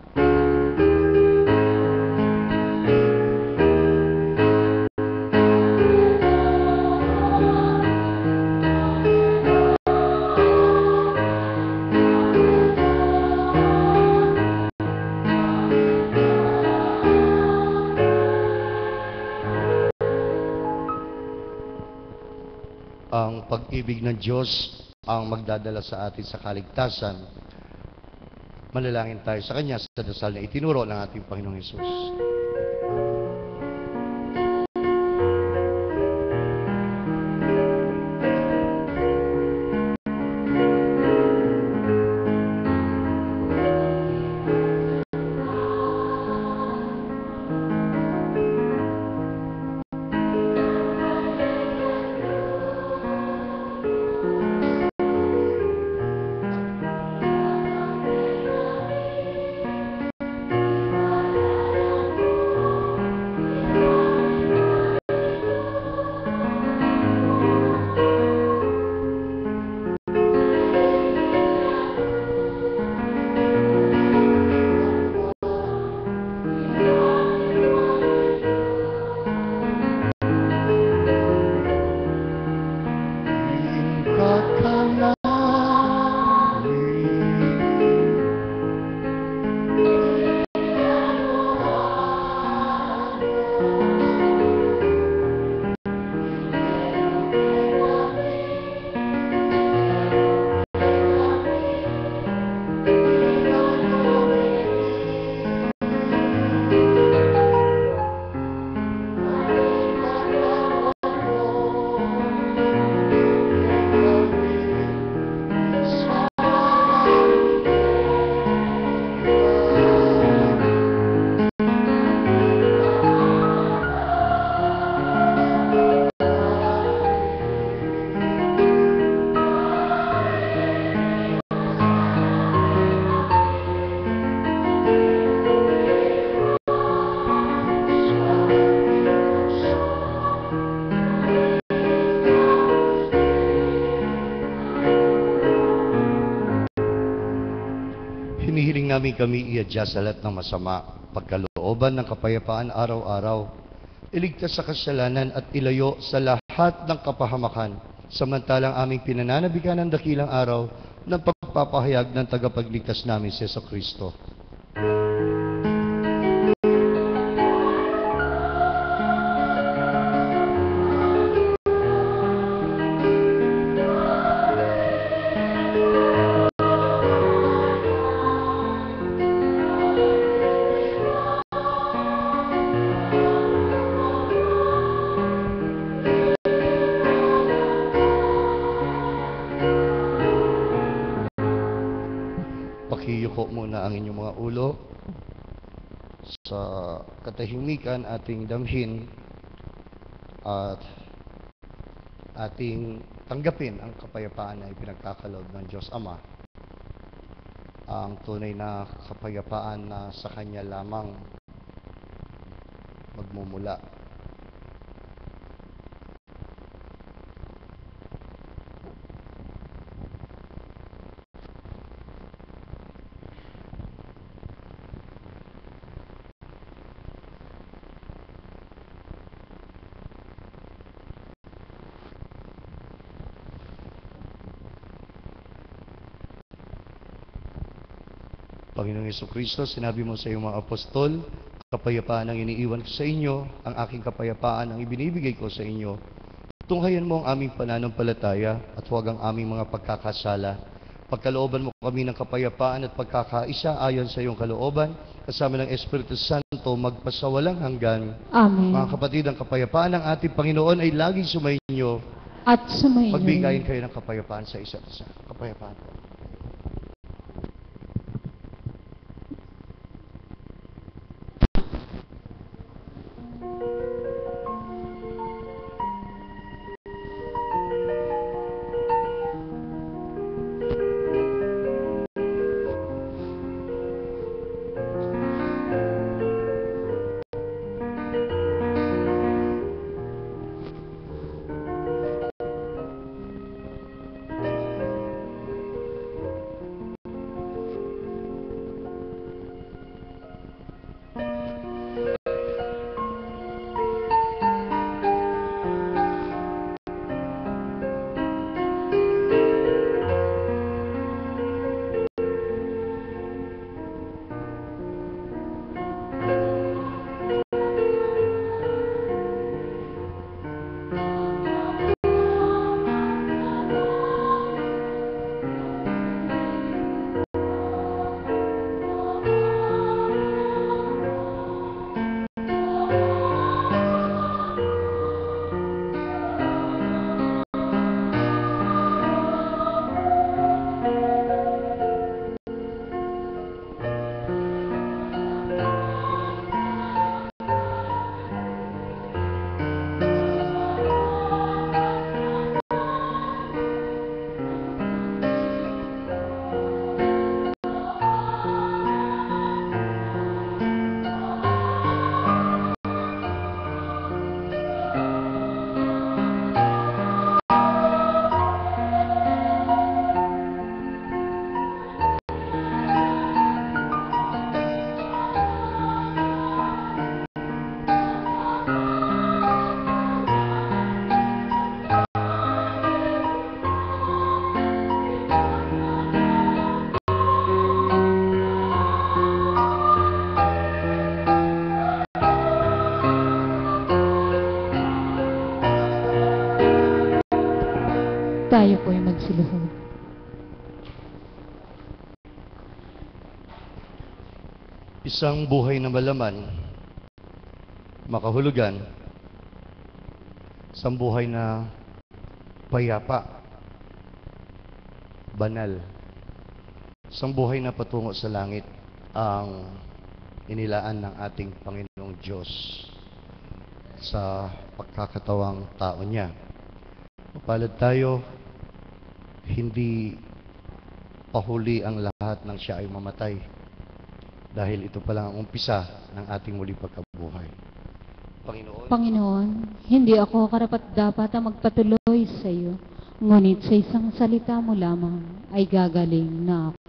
Ang pag-ibig ng Diyos ang magdadala sa atin sa kaligtasan. Manalangin tayo sa Kanya sa dasal na itinuro ng ating Panginoong Hesus. Hinihiling namin kami iadya sa lahat ng masama, pagkalooban ng kapayapaan araw-araw, iligtas sa kasalanan at ilayo sa lahat ng kapahamakan, samantalang aming pinananabigan ng dakilang araw ng pagpapahayag ng tagapagligtas namin si Jesucristo. Pakiyuko muna ang inyong mga ulo. sa katahimikan ating damhin at ating tanggapin ang kapayapaan na ipinagkakaloob ng Diyos Ama, ang tunay na kapayapaan na sa Kanya lamang magmumula. Panginoong Jesucristo, sinabi mo sa iyong mga apostol, kapayapaan ang iniiwan ko sa inyo, ang aking kapayapaan ang ibinibigay ko sa inyo. Tunghayan mo ang aming pananampalataya at huwag ang aming mga pagkakasala. Pagkalooban mo kami ng kapayapaan at pagkakaisa ayon sa iyong kalooban, kasama ng Espiritu Santo, magpasawalang hanggan. Amen. Mga kapatid, ang kapayapaan ng ating Panginoon ay laging sumainyo. At sumainyo. Magbigayin kayo ng kapayapaan sa isa't isa. Kapayapaan po. Tayo po'y magsiluhod. Isang buhay na malaman, makahulugan, isang buhay na payapa, banal, isang buhay na patungo sa langit ang inilaan ng ating Panginoong Diyos sa pagkakatawang tao niya. Mapalad tayo, hindi pahuli ang lahat ng siya ay mamatay. Dahil ito pa lang ang umpisa ng ating muli pagkabuhay. Panginoon, hindi ako karapat-dapat na magpatuloy sa iyo, ngunit sa isang salita mo lamang ay gagaling na ako.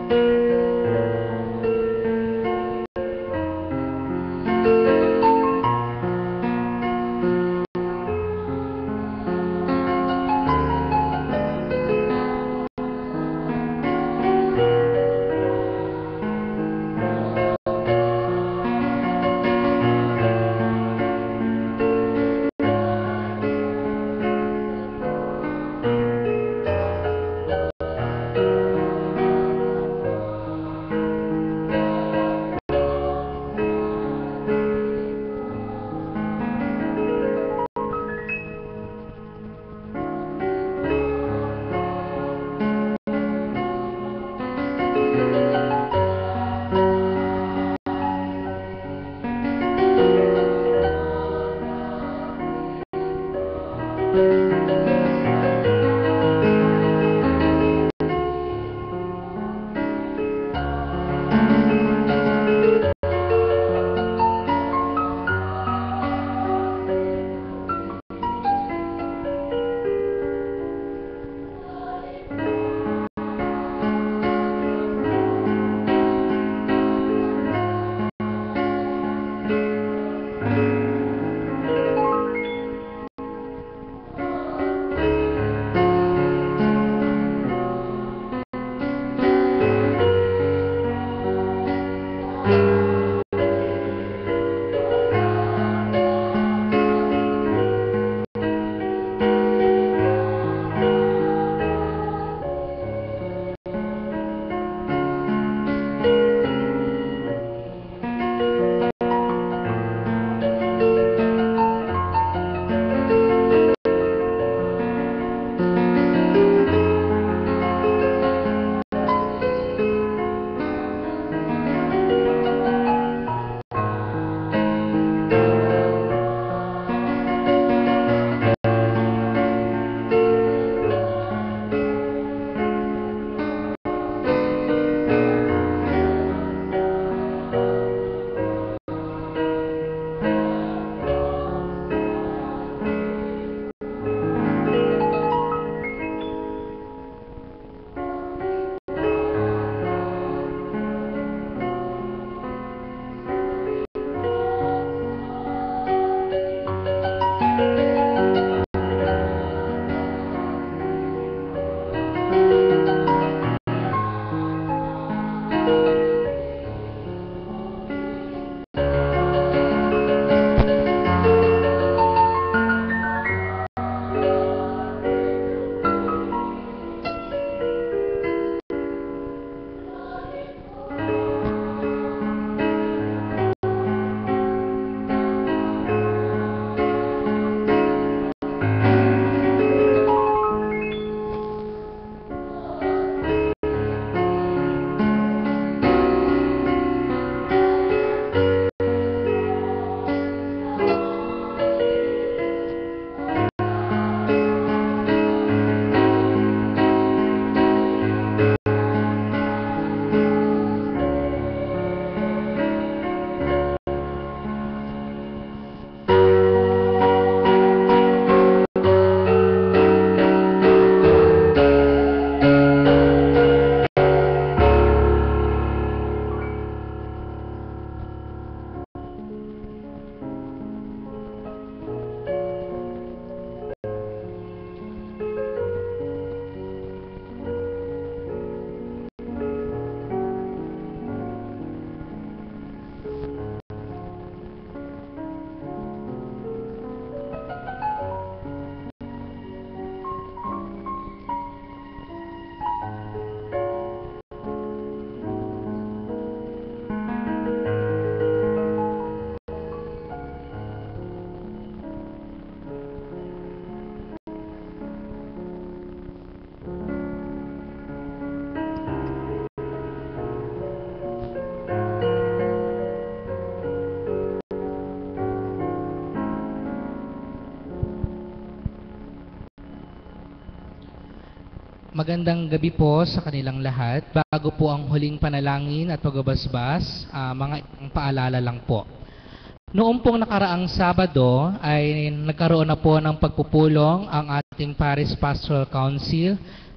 Magandang gabi po sa kanilang lahat. Bago po ang huling panalangin at pagbabasbas, mga paalala lang po. Noong pong nakaraang Sabado ay nagkaroon na po ng pagpupulong ang ating Parish Pastoral Council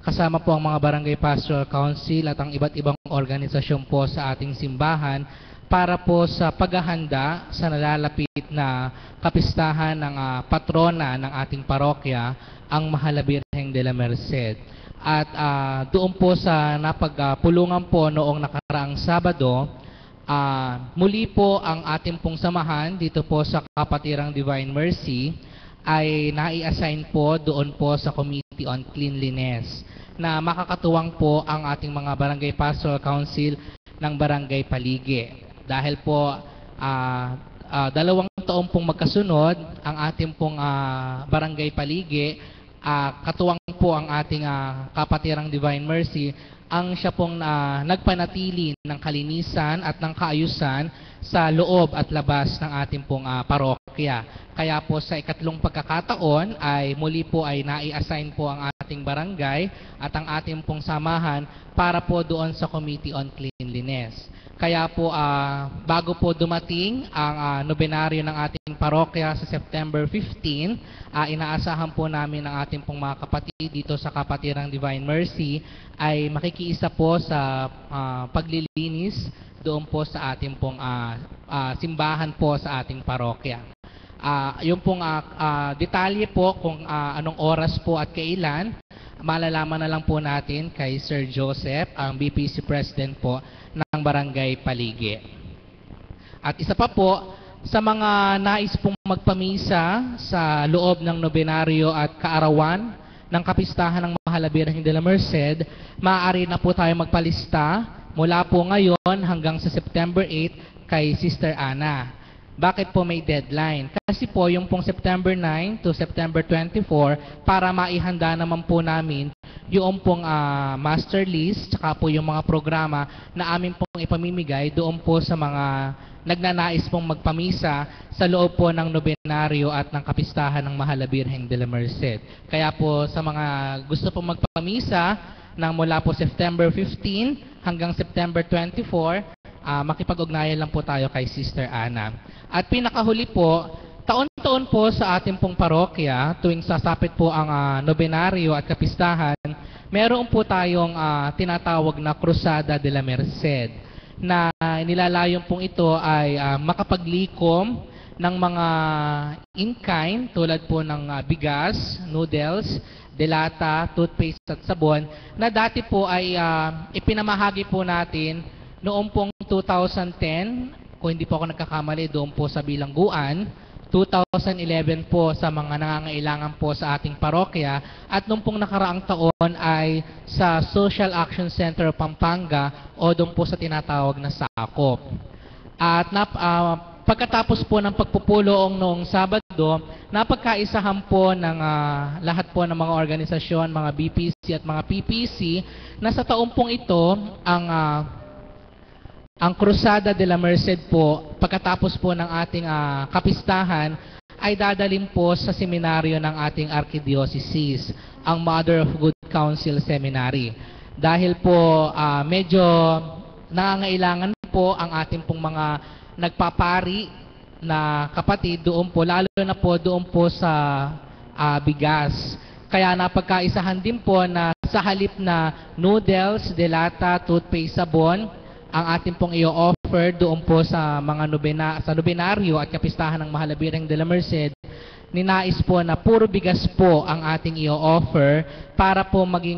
kasama po ang mga Barangay Pastoral Council at ang iba't ibang organisasyon po sa ating simbahan para po sa paghahanda sa nalalapit na kapistahan ng patrona ng ating parokya, ang Mahal na Birheng de la Merced. At doon po sa napagpulungan po noong nakaraang Sabado, muli po ang ating pong samahan dito po sa Kapatirang Divine Mercy ay nai-assign po doon po sa Committee on Cleanliness na makakatuwang po ang ating mga Barangay Pastoral Council ng Barangay Paligi. Dahil po 2 taon pong magkasunod ang ating pong Barangay Paligi, katuwang po ang ating Kapatirang Divine Mercy ang siya pong nagpanatili ng kalinisan at ng kaayusan sa loob at labas ng ating pong parokya. Kaya po sa ikatlong pagkakataon ay muli po ay nai-assign po ang ating barangay at ang ating pong samahan para po doon sa Committee on Cleanliness. Kaya po bago po dumating ang nobenaryo ng ating parokya sa September 15, inaasahan po namin ang ating pong mga kapatid dito sa Kapatirang Divine Mercy ay makikiisa po sa paglilinis doon po sa ating pong simbahan po sa ating parokya. Yung pong detalye po kung anong oras po at kailan, malalaman na lang po natin kay Sir Joseph, ang BPC President po ng Barangay Paligi. At isa pa po, sa mga nais pong magpamisa sa loob ng nobenaryo at kaarawan ng kapistahan ng Mahal na Birheng de la Merced, maaari na po tayo magpalista mula po ngayon hanggang sa September 8 kay Sister Ana. Bakit po may deadline? Kasi po yung pong September 9 to September 24 para maihanda naman po namin yung pong master list tsaka po yung mga programa na amin pong ipamimigay doon po sa mga nagnanais pong magpamisa sa loob po ng nobenaryo at ng kapistahan ng Mahal na Birheng de la Merced. Kaya po sa mga gusto pong magpamisa ng mula po September 15 hanggang September 24, makipag-ugnayan lang po tayo kay Sister Ana. At pinakahuli po, taon-taon po sa ating pong parokya, tuwing sasapit po ang nobenaryo at kapistahan, meron po tayong tinatawag na Cruzada de la Merced, na nilalayon pong ito ay makapaglikom ng mga in-kind tulad po ng bigas, noodles, delata, toothpaste at sabon na dati po ay ipinamahagi po natin noong pong 2010, kung hindi po ako nagkakamali, doon po sa Bilangguan, 2011 po sa mga nangangailangan po sa ating parokya, at noong pong nakaraang taon ay sa Social Action Center Pampanga o doon po sa tinatawag na SACOP. At pagkatapos po ng pagpupulong noong Sabado, napagkaisahan po ng lahat po ng mga organisasyon, mga BPC at mga PPC na sa taon pong ito ang Cruzada de la Merced po, pagkatapos po ng ating kapistahan, ay dadalhin po sa seminaryo ng ating Archdiocese, ang Mother of Good Counsel Seminary. Dahil po medyo nangangailangan po ang ating pong mga nagpapari na kapatid doon po, lalo na po doon po sa bigas. Kaya napagkaisahan din po na sa halip na noodles, delata, toothpaste, sabon, ang ating pong i-offer doon po sa mga nobenaryo at kapistahan ng Mahal na Birheng de la Merced, ninais po na puro bigas po ang ating i-offer para po maging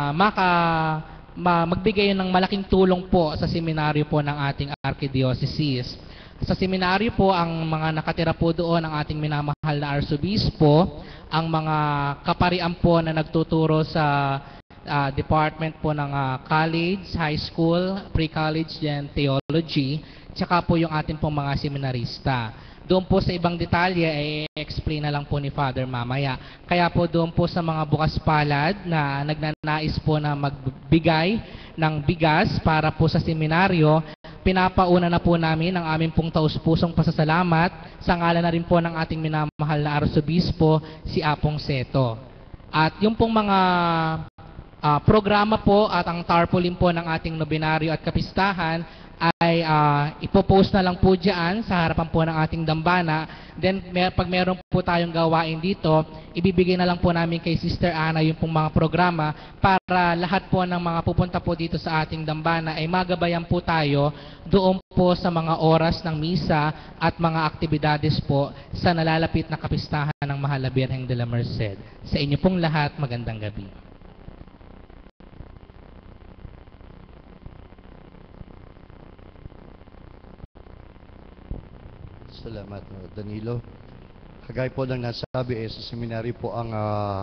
magbigay ng malaking tulong po sa seminaryo po ng ating Archdiocese. Sa seminaryo po, ang mga nakatira po doon ang ating minamahal na Arsobispo, ang mga kaparian po na nagtuturo sa department po ng college, high school, pre-college, and theology, tsaka po yung ating pong mga seminarista. Doon po sa ibang detalye, i-explain na lang po ni Father mamaya. Kaya po doon po sa mga bukas palad na nagnanais po na magbigay ng bigas para po sa seminaryo, pinapauna na po namin ang aming pong taus-pusong pasasalamat sa ngalan na rin po ng ating minamahal na Arsobispo, si Apong Seto. At yung pong mga programa po at ang tarpaulin po ng ating nobenaryo at kapistahan ay ay ipopost na lang po dyan sa harapan po ng ating dambana. Then pag meron po tayong gawain dito, ibibigay na lang po namin kay Sister Ana yung pong mga programa para lahat po ng mga pupunta po dito sa ating dambana ay magabayan po tayo doon po sa mga oras ng misa at mga aktibidades po sa nalalapit na kapistahan ng Mahal na Birheng de la Merced. Sa inyo pong lahat, magandang gabi. Salamat, Danilo. Kagaya po ng nasabi, sa seminary po ang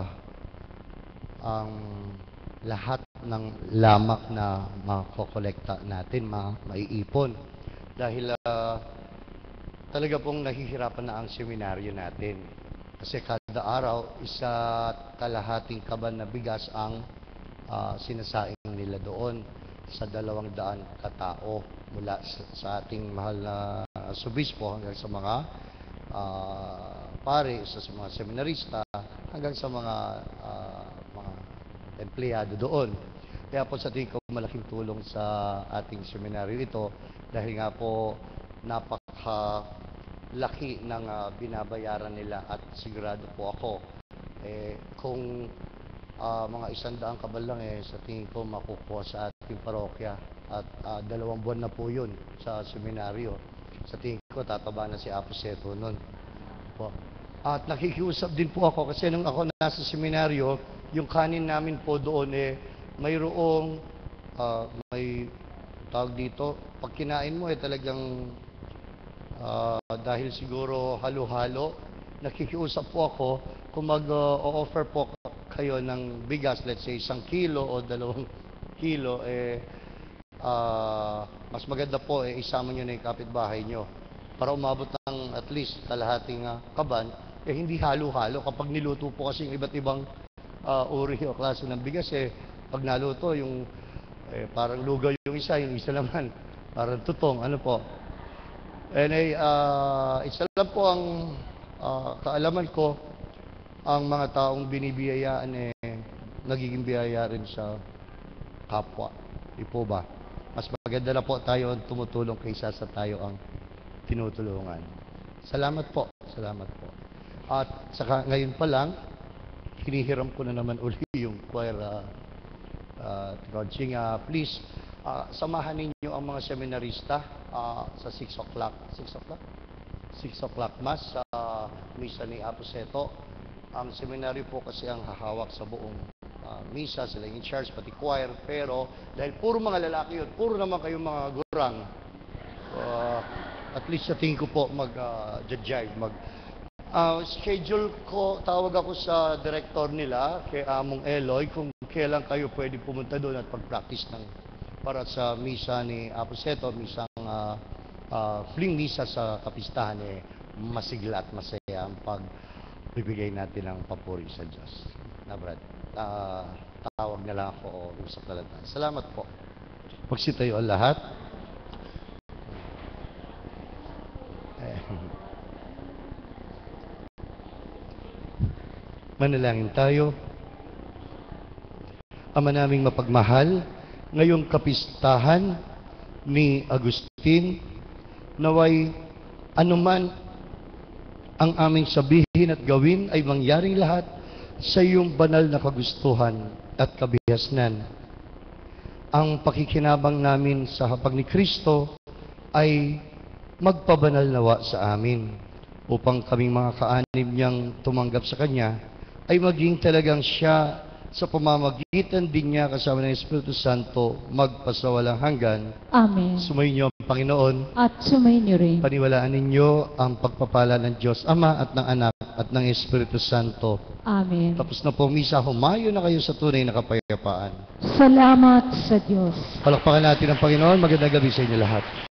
lahat ng lamak na makokolekta natin, maiipon. Dahil talaga pong nahihirapan na ang seminaryo natin. Kasi kada araw, 1.5 kaban na bigas ang sinasaing nila doon sa 200 katao mula sa ating mahal na subispo hanggang sa mga pare, sa mga seminarista, hanggang sa mga empleyado doon. Kaya po sa tingin ko malaking tulong sa ating seminaryo ito dahil nga po napakalaki ng binabayaran nila at sigurado po ako kung mga 100 kabal lang sa tingin ko makukuha sa ating parokya at 2 buwan na po yun sa seminaryo. Sa tingin ko tataba na si Apo Seto nun po. At nakikiusap din po ako kasi nung ako nasa seminaryo, yung kanin namin po doon mayroong may tawag dito, pag kinain mo talagang dahil siguro halo-halo, nakikiusap po ako kung mag-offer po kayo ng bigas, let's say 1 kilo o 2 kilo, mas maganda po isama nyo na yung kapitbahay nyo para umabot ng at least kalahating kaban, hindi halo-halo. Kapag niluto po kasi yung iba't ibang uri o klase ng bigas, pag naluto, yung parang lugaw yung isa naman, parang tutong, ano po. And isa lang po ang kaalaman ko, ang mga taong binibiyayaan nagiging biyaya rin sa kapwa. Di po ba? Mas maganda na po tayo ang tumutulong kaysa sa tayo ang tinutulungan. Salamat po. Salamat po. At saka ngayon pa lang, hinihiram ko na naman uli yung choir coaching. Please, samahan ninyo ang mga seminarista sa 6 o'clock. 6 o'clock? 6 o'clock mass sa misa ni Apo Seto. Ang seminaryo po kasi ang hahawak sa buong misa, sila in charge, pati choir. Pero dahil puro mga lalaki yun, puro naman kayong mga gurang, at least sa tingin ko po mag-jive, schedule ko, tawag ako sa director nila, kay Among Eloy, kung kailan kayo pwede pumunta doon at pag-practice para sa misa ni Apo Seto, misang fling misa sa kapistahan, masigla at masaya ang pagbibigay natin ng papuri sa Diyos. Na Brad, tawag na lang ako o usap na lang tayo. Salamat po. Magsitayo ang lahat. Manalangin tayo. Ama naming mapagmahal, ngayong kapistahan ni Agustin, naway anuman ang aming sabihin at gawin ay mangyaring lahat sa iyong banal na kagustuhan at kabihasnan. Ang pakikinabang namin sa hapag ni Kristo ay magpabanal nawa sa amin upang kaming mga kaanib niyang tumanggap sa Kanya ay maging talagang siya sa pamamagitan din niya kasama ng Espiritu Santo magpasawalang hanggan. Amen. Sumayin niyo ang Panginoon. At sumayin niyo rin. Paniwalaan ninyo ang pagpapala ng Diyos Ama at ng Anak at ng Espiritu Santo. Amen. Tapos na po misa, humayo na kayo sa tunay na kapayapaan. Salamat sa Diyos. Palakpakan natin ang Panginoon. Magandang gabi sa inyo lahat.